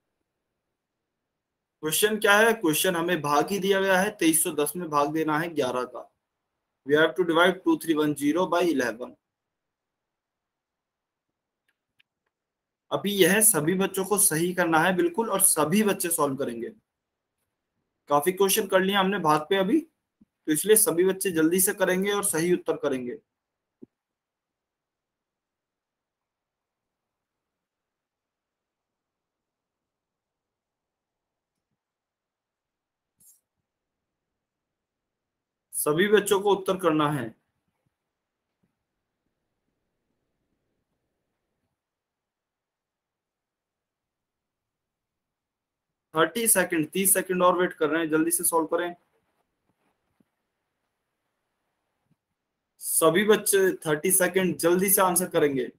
क्वेश्चन क्या है, क्वेश्चन हमें भाग ही दिया गया है, तेईस सौ दस में भाग देना है ग्यारह का। We have to divide two three one zero by eleven. अभी यह सभी बच्चों को सही करना है बिल्कुल, और सभी बच्चे सॉल्व करेंगे। काफी क्वेश्चन कर लिए हमने भाग पे अभी, तो इसलिए सभी बच्चे जल्दी से करेंगे और सही उत्तर करेंगे। सभी बच्चों को उत्तर करना है। थर्टी सेकंड, तीस सेकंड और वेट कर रहे हैं, जल्दी से सॉल्व करें सभी बच्चे। थर्टी सेकंड जल्दी से आंसर करेंगे।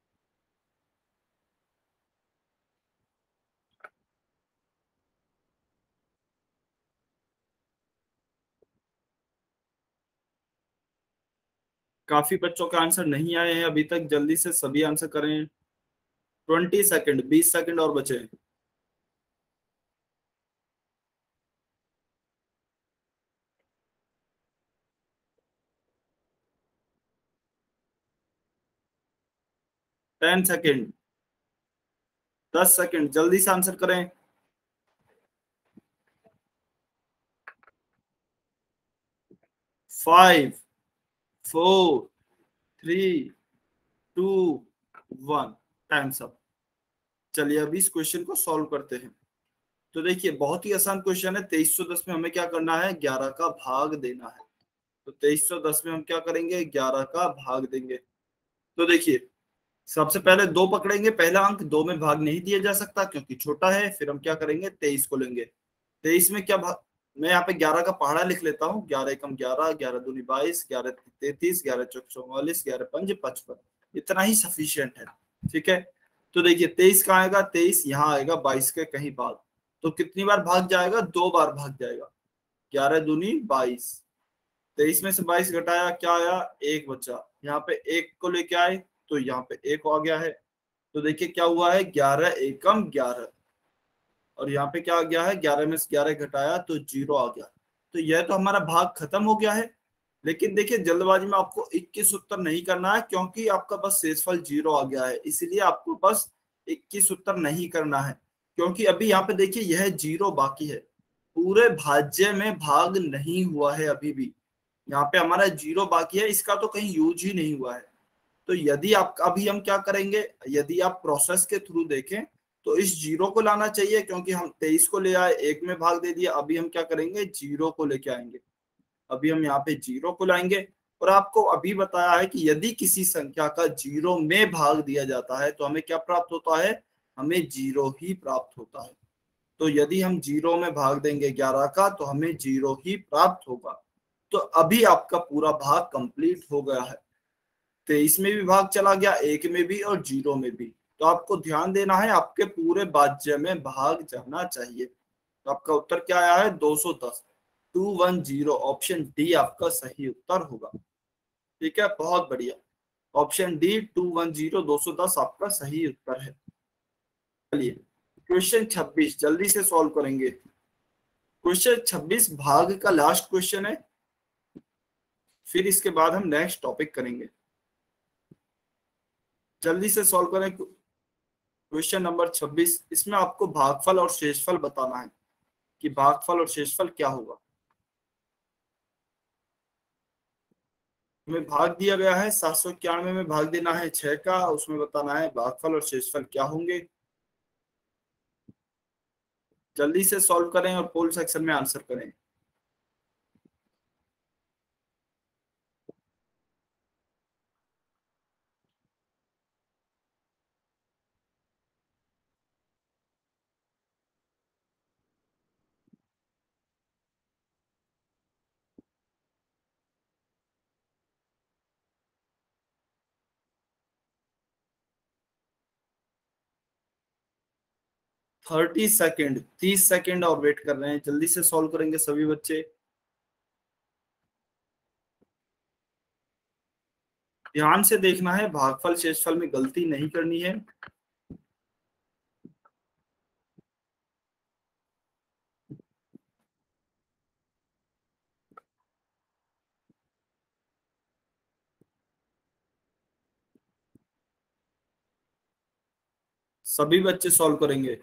काफी बच्चों के आंसर नहीं आए हैं अभी तक, जल्दी से सभी आंसर करें। ट्वेंटी सेकंड, बीस सेकंड और बचे। टेन सेकंड, दस सेकंड, जल्दी से आंसर करें। Five, four, three, two, one, times up. चलिए अभी इस क्वेश्चन को सॉल्व करते हैं। तो देखिए बहुत ही आसान क्वेश्चन है। तेईस सौ दस में हमें क्या करना है, ग्यारह का भाग देना है। तो तेईस सौ दस में हम क्या करेंगे, ग्यारह का भाग देंगे। तो देखिए सबसे पहले दो पकड़ेंगे, पहला अंक दो में भाग नहीं दिया जा सकता क्योंकि छोटा है। फिर हम क्या करेंगे, तेईस को लेंगे। तेईस में क्या भाग, मैं यहाँ पे ग्यारह का पहाड़ा लिख लेता हूँ। ग्यारह एकम ग्यारह, ग्यारह दूनी बाईस, ग्यारह तैतीस, ग्यारह चौक चौवालीस, ग्यारह पंज पचपन, इतना ही सफिशियंट है। ठीक है, तो देखिए तेईस कहाँ आएगा, तेईस यहाँ आएगा बाईस के कहीं बाद। तो कितनी बार भाग जाएगा, दो बार भाग जाएगा। ग्यारह दूनी बाईस, तेईस में से बाईस घटाया क्या आया, एक बचा। यहाँ पे एक को लेके आए तो यहाँ पे एक आ गया है। तो देखिए क्या हुआ है, ग्यारह एकम ग्यारह, और यहाँ पे क्या आ गया है, ग्यारह में से ग्यारह घटाया तो जीरो आ गया। तो यह तो हमारा भाग खत्म हो गया है। लेकिन देखिए जल्दबाजी में आपको इक्कीस उत्तर नहीं करना है, क्योंकि आपका बस शेषफल जीरो आ गया है, इसलिए आपको बस इक्कीस उत्तर नहीं करना है। क्योंकि अभी यहाँ पे देखिए यह जीरो बाकी है, पूरे भाज्य में भाग नहीं हुआ है, अभी भी यहाँ पे हमारा जीरो बाकी है, इसका तो कहीं यूज ही नहीं हुआ है। तो यदि आप अभी हम क्या करेंगे, यदि आप प्रोसेस के थ्रू देखें तो इस जीरो को लाना चाहिए, क्योंकि हम तेईस को ले आए, एक में भाग दे दिया, अभी हम क्या करेंगे, जीरो को लेके आएंगे। अभी हम यहाँ पे जीरो को लाएंगे, और आपको अभी बताया है कि यदि किसी संख्या का जीरो में भाग दिया जाता है तो हमें क्या प्राप्त होता है, हमें जीरो ही प्राप्त होता है। तो यदि हम जीरो में भाग देंगे ग्यारह का तो हमें जीरो ही प्राप्त होगा। तो अभी आपका पूरा भाग कंप्लीट हो गया है, तेईस में भी भाग चला गया, एक में भी और जीरो में भी। तो आपको ध्यान देना है, आपके पूरे भाज्य में भाग जाना चाहिए। तो आपका उत्तर क्या आया है, दो सौ दस, two one zero, option D आपका सही उत्तर होगा। ठीक है, बहुत बढ़िया, option D two one zero, दो सौ दस आपका सही उत्तर है। चलिए क्वेश्चन छब्बीस जल्दी से सॉल्व करेंगे। क्वेश्चन छब्बीस भाग का लास्ट क्वेश्चन है, फिर इसके बाद हम नेक्स्ट टॉपिक करेंगे। जल्दी से सॉल्व करें क्वेश्चन नंबर छब्बीस। इसमें आपको भागफल और शेषफल बताना है कि भागफल और शेषफल क्या होगा। हमें भाग दिया गया है सात सौ इक्यानवे में भाग देना है छह का, उसमें बताना है भागफल और शेषफल क्या होंगे। जल्दी से सॉल्व करें और पोल सेक्शन में आंसर करें। थर्टी सेकेंड, तीस सेकेंड और वेट कर रहे हैं, जल्दी से सॉल्व करेंगे सभी बच्चे। ध्यान से देखना है, भागफल शेषफल में गलती नहीं करनी है। सभी बच्चे सॉल्व करेंगे।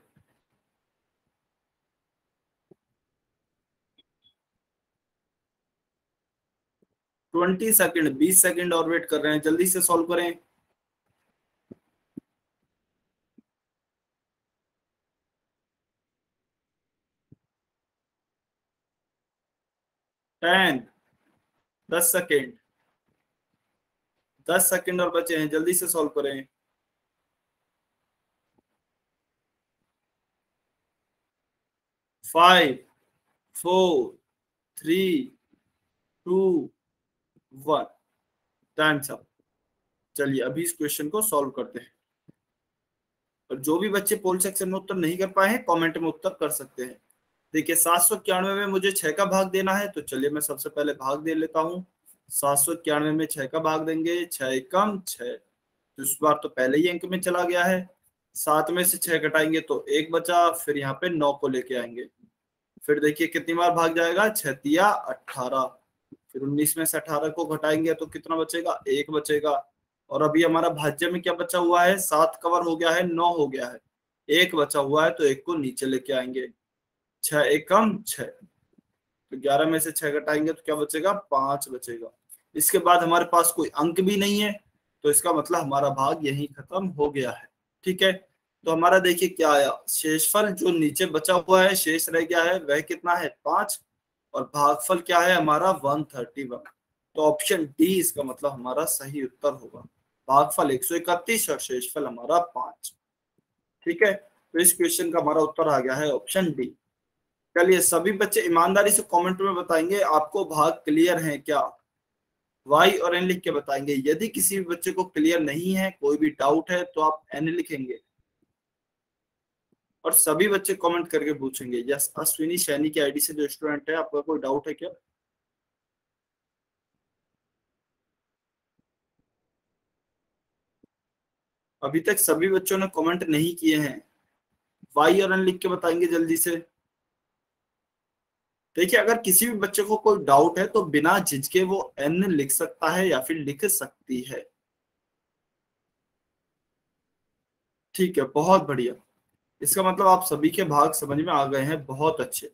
ट्वेंटी सेकेंड, बीस सेकेंड और वेट कर रहे हैं, जल्दी से सॉल्व करें। टेन, दस सेकेंड, दस सेकेंड और बचे हैं, जल्दी से सॉल्व करें। Five, four, three, two, one, times up. चलिए अभी इस क्वेश्चन को सॉल्व करते हैं, और जो भी बच्चे पोल सेक्शन में उत्तर नहीं कर पाए हैं कमेंट में उत्तर कर सकते हैं। देखिए सात सौ इक्यानवे में मुझे छह का भाग देना है, तो चलिए मैं सबसे पहले भाग दे लेता हूँ। सात सौ इक्यानवे में छह का भाग देंगे, छह एकम छह, तो इस बार तो पहले ही अंक में चला गया है। सात में से छह घटाएंगे तो एक बचा, फिर यहाँ पे नौ को लेके आएंगे। फिर देखिए कितनी बार भाग जाएगा, छतिया अठारह, फिर उन्नीस में से अठारह को घटाएंगे तो कितना बचेगा, एक बचेगा। और अभी हमारा भाज्य में क्या बचा हुआ है, सात कवर हो गया है, नौ हो गया है, एक बचा हुआ है, तो एक को नीचे लेके आएंगे। छह एकम छह, तो ग्यारह में से छह घटाएंगे तो क्या बचेगा, पांच बचेगा। इसके बाद हमारे पास कोई अंक भी नहीं है, तो इसका मतलब हमारा भाग यहीं खत्म हो गया है। ठीक है, तो हमारा देखिए क्या आया, शेषफल जो नीचे बचा हुआ है, शेष रह गया है, वह कितना है, पांच, और भागफल क्या है हमारा, वन थर्टी वन। तो ऑप्शन डी इसका मतलब हमारा सही उत्तर होगा, भागफल एक सौ इकतीस और शेषफल हमारा पांच। ठीक है, तो इस क्वेश्चन का हमारा उत्तर आ गया है ऑप्शन डी। चलिए सभी बच्चे ईमानदारी से कमेंट में बताएंगे आपको भाग क्लियर है क्या, वाई और एन लिख के बताएंगे। यदि किसी भी बच्चे को क्लियर नहीं है, कोई भी डाउट है, तो आप एन लिखेंगे, और सभी बच्चे कमेंट करके पूछेंगे। यस, अश्विनी सैनी की आईडी से जो स्टूडेंट है, आपका कोई डाउट है क्या। अभी तक सभी बच्चों ने कमेंट नहीं किए हैं, वाई और एन लिख के बताएंगे जल्दी से। देखिए अगर किसी भी बच्चे को कोई डाउट है तो बिना झिझके वो एन लिख सकता है या फिर लिख सकती है। ठीक है, बहुत बढ़िया। इसका मतलब आप सभी के भाग समझ में आ गए हैं, बहुत अच्छे।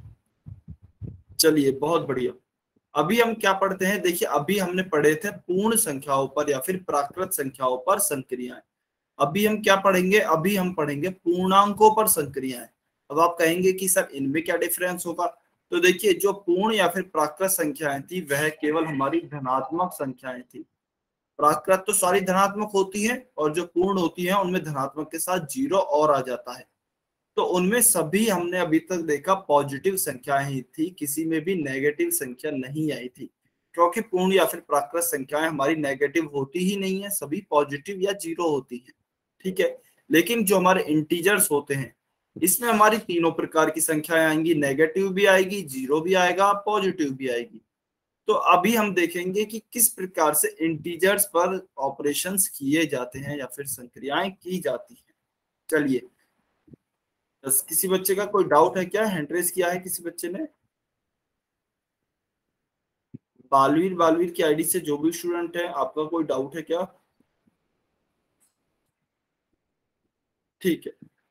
चलिए बहुत बढ़िया। अभी हम क्या पढ़ते हैं, देखिए अभी हमने पढ़े थे पूर्ण संख्याओं पर या फिर प्राकृत संख्याओं पर संक्रियाएं। अभी हम क्या पढ़ेंगे, अभी हम पढ़ेंगे पूर्णांकों पर संक्रियाएं। अब आप कहेंगे कि सर इनमें क्या डिफरेंस होगा, तो देखिए जो पूर्ण या फिर प्राकृत संख्याएं थी वह केवल हमारी धनात्मक संख्याएं थी। प्राकृत तो सारी धनात्मक होती है और जो पूर्ण होती है उनमें धनात्मक के साथ जीरो और आ जाता है। तो उनमें सभी हमने अभी तक देखा पॉजिटिव संख्याएं ही थी, किसी में भी नेगेटिव संख्या नहीं आई थी, क्योंकि पूर्ण या फिर प्राकृत संख्याएं हमारी नेगेटिव होती ही नहीं है, सभी पॉजिटिव या जीरो होती है। ठीक है, लेकिन जो हमारे इंटीजर्स होते हैं इसमें हमारी तीनों प्रकार की संख्याएं आएंगी, नेगेटिव भी आएगी, जीरो भी आएगा, पॉजिटिव भी आएगी। तो अभी हम देखेंगे कि किस प्रकार से इंटीजर्स पर ऑपरेशंस किए जाते हैं या फिर संक्रियाएं की जाती हैं। चलिए, बस किसी बच्चे का कोई डाउट है क्या, हैंड रेज किया है किसी बच्चे ने? बालवीर बालवीर की आईडी से जो भी स्टूडेंट है, आपका कोई डाउट है क्या? ठीक है,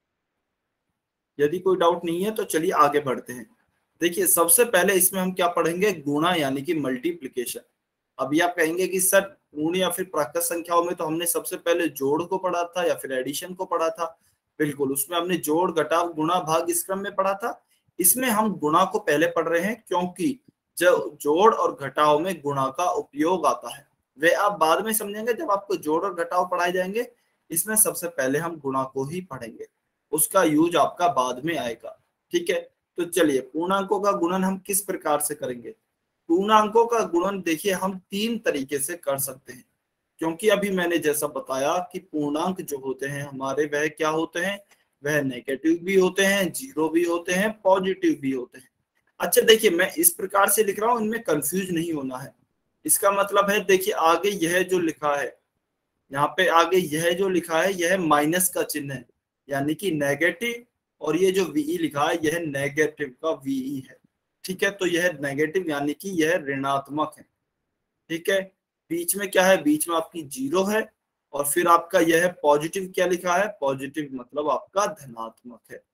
यदि कोई डाउट नहीं है तो चलिए आगे बढ़ते हैं। देखिए सबसे पहले इसमें हम क्या पढ़ेंगे, गुणा यानी कि मल्टीप्लिकेशन। अभी आप कहेंगे कि सर पूर्ण या फिर प्राकृत संख्याओं में तो हमने सबसे पहले जोड़ को पढ़ा था या फिर एडिशन को पढ़ा था। बिल्कुल, उसमें हमने जोड़ घटाव गुणा भाग इस क्रम में पढ़ा था। इसमें हम गुणा को पहले पढ़ रहे हैं क्योंकि जब जोड़ और घटाव में गुणा का उपयोग आता है, वे आप बाद में समझेंगे जब आपको जोड़ और घटाव पढ़ाए जाएंगे। इसमें सबसे पहले हम गुणा को ही पढ़ेंगे, उसका यूज आपका बाद में आएगा। ठीक है, तो चलिए पूर्णांकों का गुणन हम किस प्रकार से करेंगे। पूर्णांकों का गुणन देखिए हम तीन तरीके से कर सकते हैं, क्योंकि अभी मैंने जैसा बताया कि पूर्णांक जो होते हैं हमारे वह क्या होते हैं, वह नेगेटिव भी होते हैं, जीरो भी होते हैं, पॉजिटिव भी होते हैं। अच्छा देखिए मैं इस प्रकार से लिख रहा हूं, इनमें कंफ्यूज नहीं होना है। इसका मतलब है देखिए आगे यह जो लिखा है, यहाँ पे आगे यह जो लिखा है यह माइनस का चिन्ह है, यानी कि नेगेटिव, और ये जो वी लिखा है यह नेगेटिव का वी है। ठीक है, तो यह नेगेटिव यानी कि यह ऋणात्मक है। ठीक है, बीच में क्या है, बीच में आपकी जीरो है, और फिर आपका यह पॉजिटिव क्या लिखा है, पॉजिटिव मतलब आपका धनात्मक है।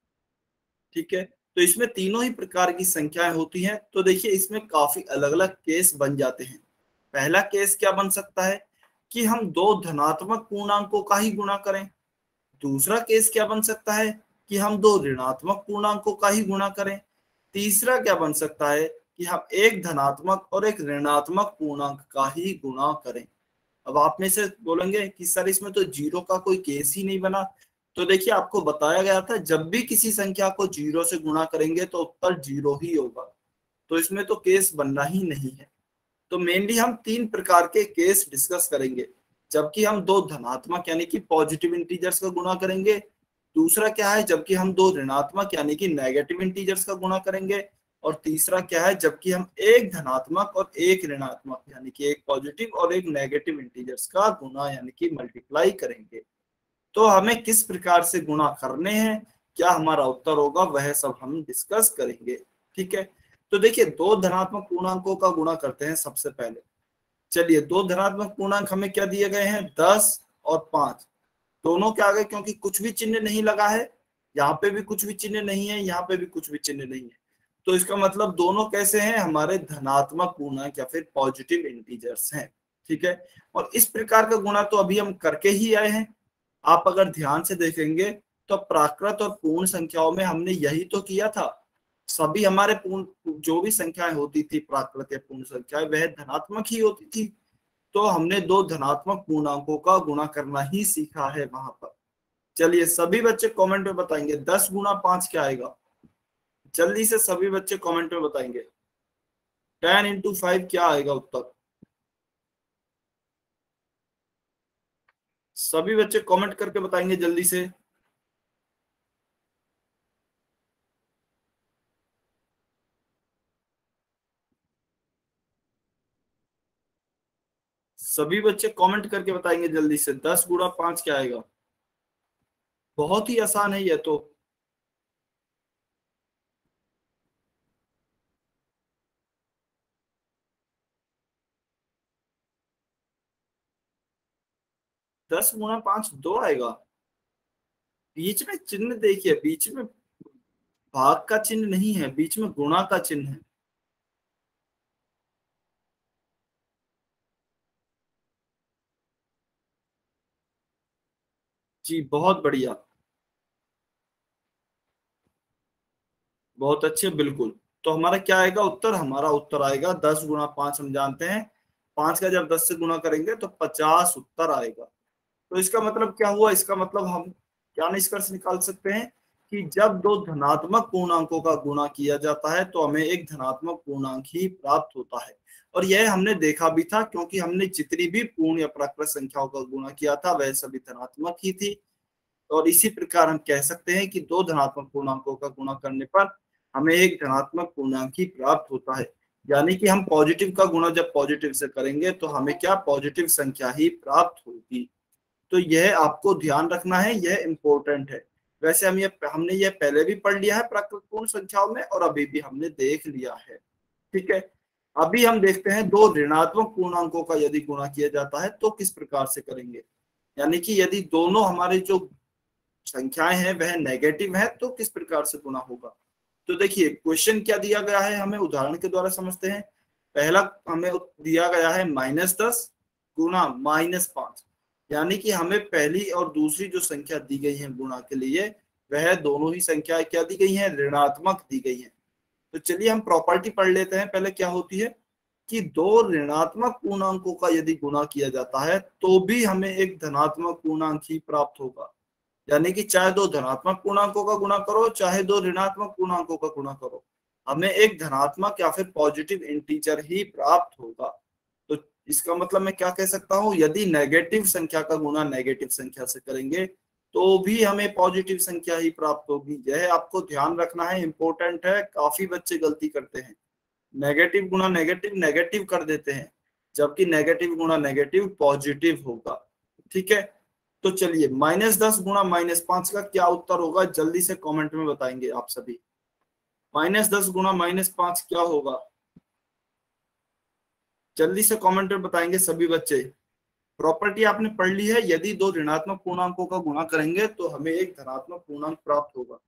ठीक है, तो इसमें तीनों ही प्रकार की संख्याएं होती हैं। तो देखिए इसमें काफी अलग अलग केस बन जाते हैं। पहला केस क्या बन सकता है कि हम दो धनात्मक पूर्णांकों का ही गुणा करें। दूसरा केस क्या बन सकता है कि हम दो ऋणात्मक पूर्णांकों का ही गुणा करें। तीसरा क्या बन सकता है कि हम एक धनात्मक और एक ऋणात्मक पूर्णांक का ही गुणा करें। अब आप में से बोलेंगे कि सर इसमें तो जीरो का कोई केस ही नहीं बना। तो देखिए आपको बताया गया था जब भी किसी संख्या को जीरो से गुणा करेंगे तो उत्तर जीरो ही होगा, तो इसमें तो केस बनना ही नहीं है। तो मेनली हम तीन प्रकार के केस डिस्कस करेंगे, जबकि हम दो धनात्मक यानी कि पॉजिटिव इंटीजर्स का गुणा करेंगे। दूसरा क्या है, जबकि हम दो ऋणात्मक यानी कि नेगेटिव इंटीजर्स का गुणा करेंगे। और तीसरा क्या है, जबकि हम एक धनात्मक और एक ऋणात्मक यानी कि एक पॉजिटिव और एक नेगेटिव इंटीजर्स का गुणा यानी कि मल्टीप्लाई करेंगे। तो हमें किस प्रकार से गुणा करने हैं, क्या हमारा उत्तर होगा, वह सब हम डिस्कस करेंगे। ठीक है, तो देखिए दो धनात्मक पूर्णांकों का गुणा करते हैं सबसे पहले। चलिए दो धनात्मक पूर्णांक हमें क्या दिए गए हैं, दस और पांच। दोनों के आगे क्योंकि कुछ भी चिन्ह नहीं लगा है, यहाँ पे भी कुछ भी चिन्ह नहीं है, यहाँ पे भी कुछ भी चिन्ह नहीं है, तो इसका मतलब दोनों कैसे हैं, हमारे धनात्मक पूर्णांक या फिर पॉजिटिव इंटीजर्स हैं। ठीक है, और इस प्रकार का गुणा तो अभी हम करके ही आए हैं। आप अगर ध्यान से देखेंगे तो प्राकृत और पूर्ण संख्याओं में हमने यही तो किया था। सभी हमारे पूर्ण जो भी संख्याएं होती थी प्राकृत या पूर्ण संख्याएं वह धनात्मक ही होती थी। तो हमने दो धनात्मक पूर्णांकों का गुणा करना ही सीखा है वहां पर। चलिए सभी बच्चे कमेंट में बताएंगे दस गुना पांच क्या आएगा। जल्दी से सभी बच्चे कमेंट में बताएंगे टेन इंटू फाइव क्या आएगा उत्तर। सभी बच्चे कमेंट करके बताएंगे जल्दी से। सभी बच्चे कमेंट करके बताएंगे जल्दी से दस गुणा पांच क्या आएगा। बहुत ही आसान है ये तो। दस गुना पांच दो आएगा। बीच में चिन्ह देखिए, बीच में भाग का चिन्ह नहीं है, बीच में गुणा का चिन्ह है। जी बहुत बढ़िया, बहुत अच्छे, बिल्कुल। तो हमारा क्या आएगा उत्तर? हमारा उत्तर आएगा दस गुना पांच। हम जानते हैं पांच का जब दस से गुना करेंगे तो पचास उत्तर आएगा। तो इसका मतलब क्या हुआ? इसका मतलब हम क्या निष्कर्ष निकाल सकते हैं कि जब दो धनात्मक पूर्णांकों का गुणा किया जाता है तो हमें एक धनात्मक पूर्णांक ही प्राप्त होता है। और यह हमने देखा भी था, क्योंकि हमने जितनी भी पूर्ण या प्राकृत संख्याओं का गुणा किया था वह सभी धनात्मक ही थी। और इसी प्रकार हम कह सकते हैं कि दो धनात्मक पूर्णांकों का गुणा करने पर हमें एक धनात्मक पूर्णांक ही प्राप्त होता है। यानी कि हम पॉजिटिव का गुणा जब पॉजिटिव से करेंगे तो हमें क्या पॉजिटिव संख्या ही प्राप्त होगी। तो यह आपको ध्यान रखना है, यह इंपॉर्टेंट है। वैसे हम ये हमने ये पहले भी पढ़ लिया है प्राकृत पूर्ण संख्याओं में, और अभी भी हमने देख लिया है। ठीक है, अभी हम देखते हैं दो ऋणात्मक पूर्णांकों का यदि गुणा किया जाता है तो किस प्रकार से करेंगे। यानी कि यदि दोनों हमारे जो संख्याएं हैं वह नेगेटिव है तो किस प्रकार से गुणा होगा। तो देखिए क्वेश्चन क्या दिया गया है, हमें उदाहरण के द्वारा समझते हैं। पहला हमें दिया गया है माइनस दस गुना माइनस पांच, यानी कि हमें पहली और दूसरी जो संख्या दी गई है गुणा के लिए वह दोनों ही संख्याएं क्या दी गई हैं? ऋणात्मक दी गई हैं। तो चलिए हम प्रॉपर्टी पढ़ लेते हैं। पहले क्या होती है कि दो ऋणात्मक पूर्णांकों का यदि गुणा किया जाता है तो भी हमें एक धनात्मक पूर्णांक ही प्राप्त होगा। यानी कि चाहे दो धनात्मक पूर्णांकों का गुणा करो चाहे दो ऋणात्मक पूर्णांकों का गुणा करो, हमें एक धनात्मक या फिर पॉजिटिव इंटीजर ही प्राप्त होगा। तो इसका मतलब मैं क्या कह सकता हूं, यदि नेगेटिव संख्या का गुणा नेगेटिव संख्या से करेंगे तो भी हमें पॉजिटिव संख्या ही प्राप्त होगी। यह आपको ध्यान रखना है, इंपॉर्टेंट है। काफी बच्चे गलती करते हैं, नेगेटिव गुणा नेगेटिव नेगेटिव कर देते हैं, जबकि नेगेटिव गुणा नेगेटिव पॉजिटिव होगा। ठीक है, तो चलिए माइनस दस गुणा माइनस पांच का क्या उत्तर होगा, जल्दी से कमेंट में बताएंगे आप सभी। माइनस दस गुणा माइनस पांच क्या होगा, जल्दी से कमेंट में बताएंगे सभी बच्चे। प्रॉपर्टी आपने पढ़ ली है, यदि दो ऋणात्मक पूर्णांकों का गुणा करेंगे तो हमें एक धनात्मक पूर्णांक प्राप्त होगा।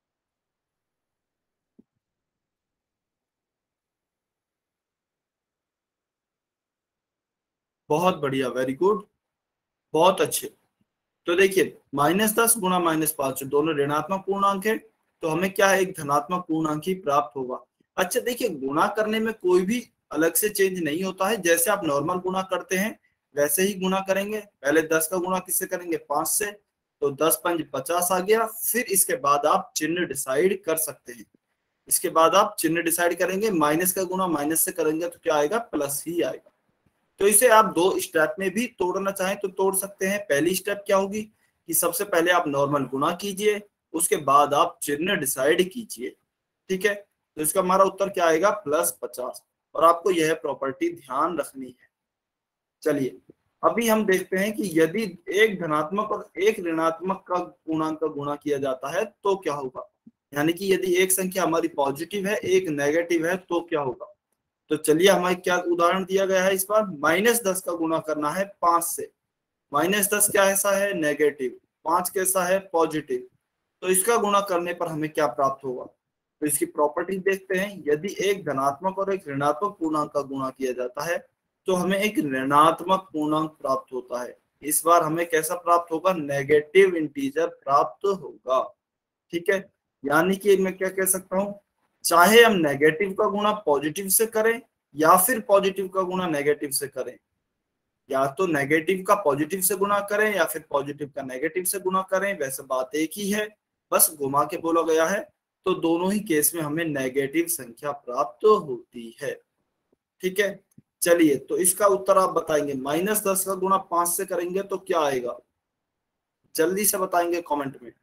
बहुत बढ़िया, वेरी गुड, बहुत अच्छे। तो देखिए माइनस दस गुणा माइनस पांच दोनों ऋणात्मक पूर्णांक है तो हमें क्या है, एक धनात्मक पूर्णांक ही प्राप्त होगा। अच्छा देखिए, गुणा करने में कोई भी अलग से चेंज नहीं होता है। जैसे आप नॉर्मल गुणा करते हैं वैसे ही गुणा करेंगे। पहले दस का गुणा किससे करेंगे, पांच से, तो दस पंच पचास आ गया। फिर इसके बाद आप चिन्ह डिसाइड कर सकते हैं। इसके बाद आप चिन्ह डिसाइड करेंगे, माइनस का गुणा माइनस से करेंगे तो क्या आएगा, प्लस ही आएगा। तो इसे आप दो स्टेप में भी तोड़ना चाहें तो तोड़ सकते हैं। पहली स्टेप क्या होगी कि सबसे पहले आप नॉर्मल गुणा कीजिए, उसके बाद आप चिन्ह डिसाइड कीजिए। ठीक है, तो इसका हमारा उत्तर क्या आएगा, प्लस पचास। और आपको यह प्रॉपर्टी ध्यान रखनी है। चलिए अभी हम देखते हैं कि यदि एक धनात्मक और एक ऋणात्मक का पूर्णांक का गुणा किया जाता है तो क्या होगा। यानी कि यदि एक संख्या हमारी पॉजिटिव है एक नेगेटिव है तो क्या होगा। तो चलिए हमारे क्या उदाहरण दिया गया है इस बार, माइनस दस का गुणा करना है पांच से। माइनस दस क्या ऐसा है, नेगेटिव, पांच कैसा है, पॉजिटिव। तो इसका गुणा करने पर हमें क्या प्राप्त होगा। तो इसकी प्रॉपर्टी देखते हैं। यदि एक धनात्मक और एक ऋणात्मक पूर्णांक का गुणा किया जाता है तो हमें एक ऋणात्मक पूर्णांक प्राप्त होता है। इस बार हमें कैसा प्राप्त होगा, नेगेटिव इंटीजर प्राप्त होगा। ठीक है, यानी कि मैं क्या कह सकता हूं, चाहे हम नेगेटिव का गुणा पॉजिटिव से करें या फिर पॉजिटिव का गुणा नेगेटिव से करें, या तो नेगेटिव का पॉजिटिव से गुणा करें या फिर पॉजिटिव का नेगेटिव से गुणा करें, वैसे बात एक ही है, बस घुमा के बोला गया है। तो दोनों ही केस में हमें नेगेटिव संख्या प्राप्त होती है। ठीक है, चलिए तो इसका उत्तर आप बताएंगे। माइनस दस का गुणा पांच से करेंगे तो क्या आएगा, जल्दी से बताएंगे कमेंट में।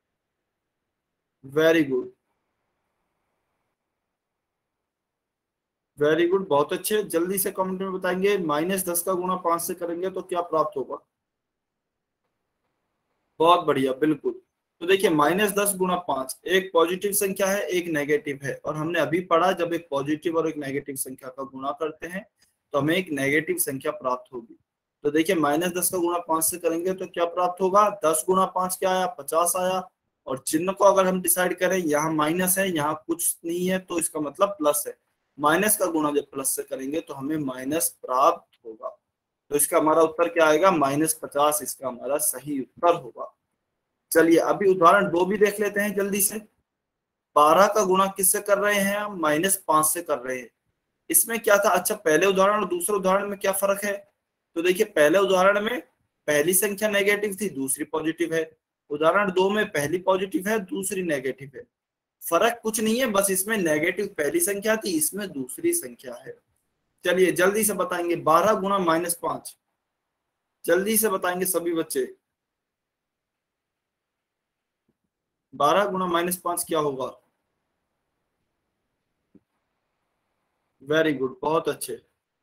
वेरी गुड, वेरी गुड, बहुत अच्छे, जल्दी से कमेंट में बताएंगे। माइनस दस का गुणा पांच से करेंगे तो क्या प्राप्त होगा। बहुत बढ़िया, बिल्कुल। तो देखिए माइनस दस गुणा पांच एक पॉजिटिव संख्या है एक नेगेटिव है, और हमने अभी पढ़ा जब एक पॉजिटिव और एक नेगेटिव संख्या का गुणा करते हैं तो हमें एक नेगेटिव संख्या प्राप्त होगी। तो देखिए माइनस दस का गुणा पांच से करेंगे तो क्या प्राप्त होगा, दस गुणा पांच क्या आया, पचास आया। और चिन्ह को अगर हम डिसाइड करें, यहाँ माइनस है यहाँ कुछ नहीं है तो इसका मतलब प्लस है। माइनस का गुणा जब प्लस से करेंगे तो हमें माइनस प्राप्त होगा। तो इसका हमारा उत्तर क्या आएगा, माइनस पचास इसका हमारा सही उत्तर होगा। चलिए अभी उदाहरण दो भी देख लेते हैं जल्दी से। बारह का गुणा किससे कर रहे हैं हम, माइनस पांच से कर रहे हैं। इसमें क्या था, अच्छा पहले उदाहरण और दूसरे उदाहरण में क्या फर्क है, तो देखिए पहले उदाहरण में पहली संख्या नेगेटिव थी दूसरी पॉजिटिव है, उदाहरण दो में पहली पॉजिटिव है दूसरी नेगेटिव है। फर्क कुछ नहीं है, बस इसमें नेगेटिव पहली संख्या थी, इसमें दूसरी संख्या है। चलिए जल्दी से बताएंगे, बारह गुणा माइनस पांच, जल्दी से बताएंगे सभी बच्चे। बारह गुणा माइनस पांच क्या होगा, वेरी गुड, बहुत अच्छे,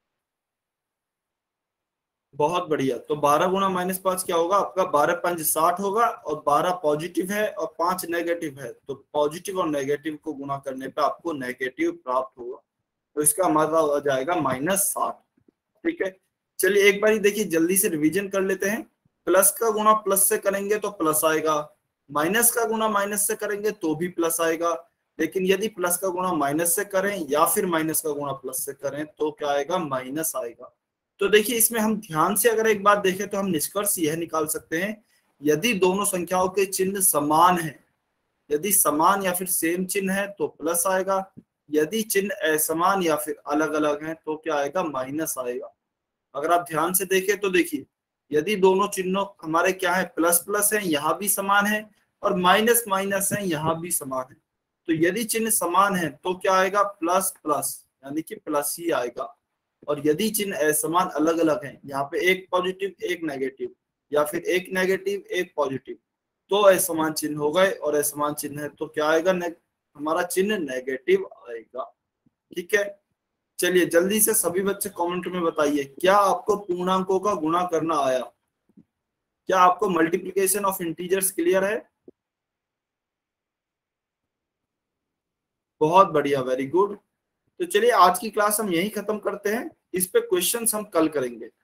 बहुत बढ़िया। तो बारह गुणा माइनस पांच क्या होगा आपका, बारह पंच साठ होगा और बारह पॉजिटिव है और पांच नेगेटिव है, तो पॉजिटिव और नेगेटिव को गुणा करने पे आपको नेगेटिव प्राप्त होगा। तो इसका मतलब हो जाएगा माइनस साठ। ठीक है, चलिए एक बार देखिए जल्दी से रिवीजन कर लेते हैं। प्लस का गुणा प्लस से करेंगे तो प्लस आएगा, माइनस का गुणा माइनस से करेंगे तो भी प्लस आएगा, लेकिन यदि प्लस का गुणा माइनस से करें या फिर माइनस का गुणा प्लस से करें तो क्या आएगा, माइनस आएगा। तो देखिए इसमें हम ध्यान से अगर एक बात देखें तो हम निष्कर्ष यह निकाल सकते हैं, यदि दोनों संख्याओं के चिन्ह समान है, यदि समान या फिर सेम चिन्ह है तो प्लस आएगा, यदि चिन्ह असमान या फिर अलग अलग है तो क्या आएगा, माइनस आएगा। अगर आप ध्यान से देखें तो देखिए यदि दोनों चिन्हों हमारे क्या है, प्लस प्लस है यहाँ भी समान है और माइनस माइनस है यहाँ भी समान है, तो यदि चिन्ह समान है तो क्या आएगा, प्लस प्लस यानी कि प्लस ही आएगा। और यदि चिन्ह असमान अलग अलग हैं, यहाँ पे एक पॉजिटिव एक नेगेटिव या फिर एक नेगेटिव एक पॉजिटिव, तो असमान चिन्ह हो गए और असमान चिन्ह है तो क्या आएगा, हमारा चिन्ह नेगेटिव आएगा। ठीक है, चलिए जल्दी से सभी बच्चे कमेंट में बताइए, क्या आपको पूर्णांकों का गुणा करना आया, क्या आपको मल्टीप्लिकेशन ऑफ इंटीजर्स क्लियर है? बहुत बढ़िया, वेरी गुड। तो चलिए आज की क्लास हम यही खत्म करते हैं, इस पे क्वेश्चंस हम कल करेंगे।